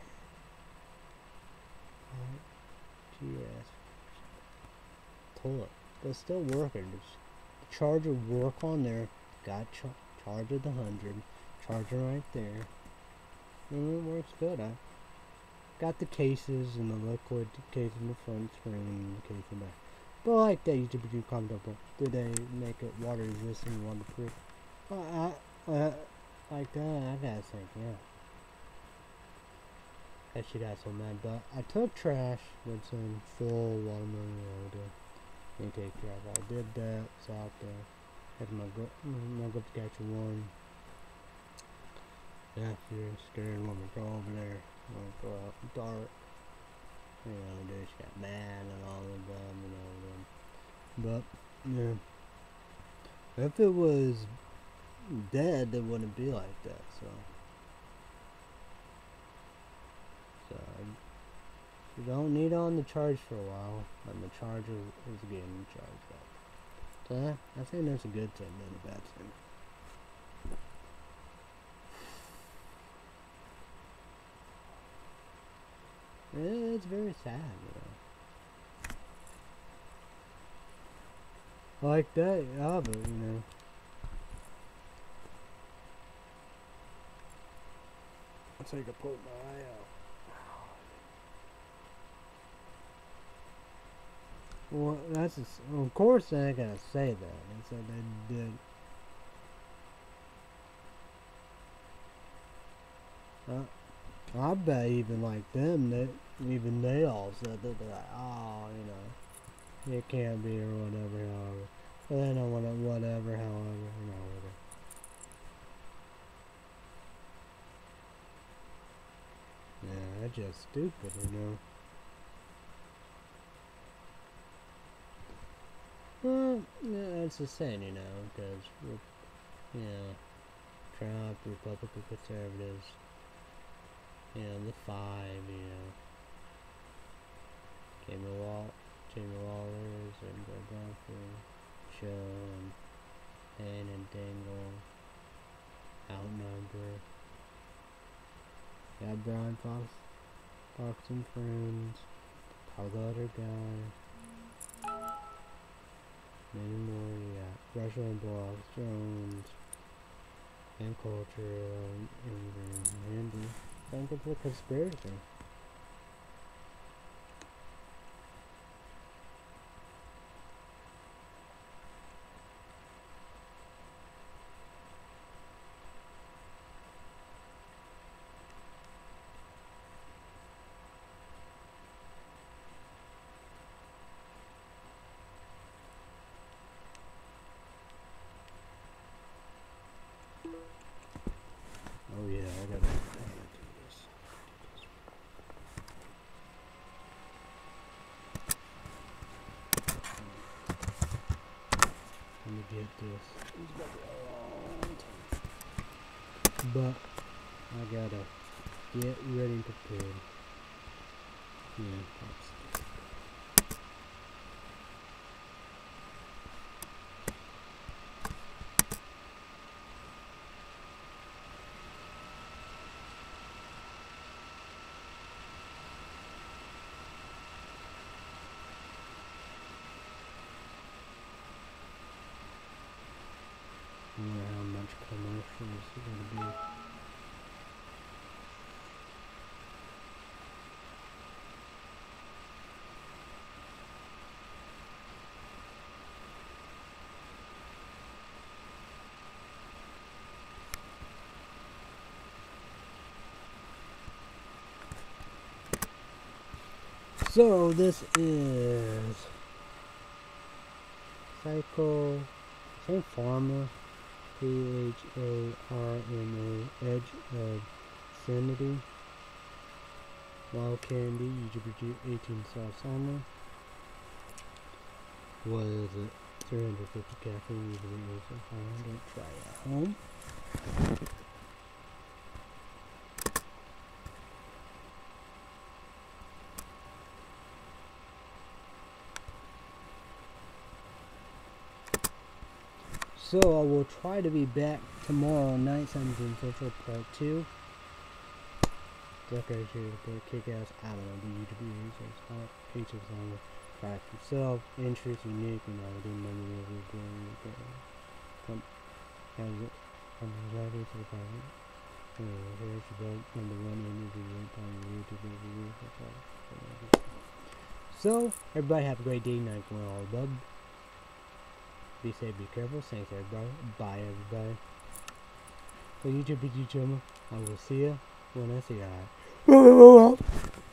GS. Told it. But it's still working. The charger work on there. Got charge at the 100. Charger right there. And it works good. I got the cases and the liquid case in the front screen and the case in the back. But I like that YouTube comment up. Did they make it water resistant, waterproof? Like that, I gotta think, yeah. That shit got so mad, but I took trash with some full watermelon water. They take care of it. I did that, it's out there. Had my go to catch one. Yeah, if you're scared when we go over there, when we go out in the dark. You know, they just got mad and all of them, you know, them. But, yeah. If it was dead, it wouldn't be like that, so. You don't need it on the charge for a while, and the charger is getting charged up. So I think that's a good thing, not a bad thing. It's very sad, you know. Like that, yeah, but you know. Let's take a poke my eye out. Well, that's of course they're not gonna say that. They said they did. I bet even like them, that even they all said that they're like, oh, you know, it can't be or whatever, however. But they don't want it, whatever, however, you know, whatever. Yeah, that's just stupid, you know. Well, yeah, that's the same, you know, because, you know, Trump, Republican conservatives, you know, the five, you know, Jamie Wallers, and Greg Godfrey, Joe, and Payne and Dingle, Outnumber, got Brian Fox and Friends, How the Other Guy, many more, yeah, Russia and Blogs, Jones, and Culture, and Randy. I think it's a conspiracy. Oh yeah, I gotta do this. Let me get this. It's gonna be a long time. But I gotta get ready and prepared. Yeah, that's I wonder how much commercials are gonna be. So this is Psycho, same Pharma, PHARMA, Edge of Sanity, Wild Candy, UGBG 18 Sauce Summer, What is it? 350 caffeine usually is so high. Don't try it at home. So I will try to be back tomorrow night, Something Social Part 2. Decorated to kick-ass, I don't know, the YouTube research, features on the product itself, interest, unique, and all the money every day. Has it on the level to the private. Here's the book, #1 energy rate on YouTube review. So, everybody have a great day, night, going all above. Be safe, be careful. Thanks, everybody. Bye, everybody. So, YouTube, I will see ya when I see ya.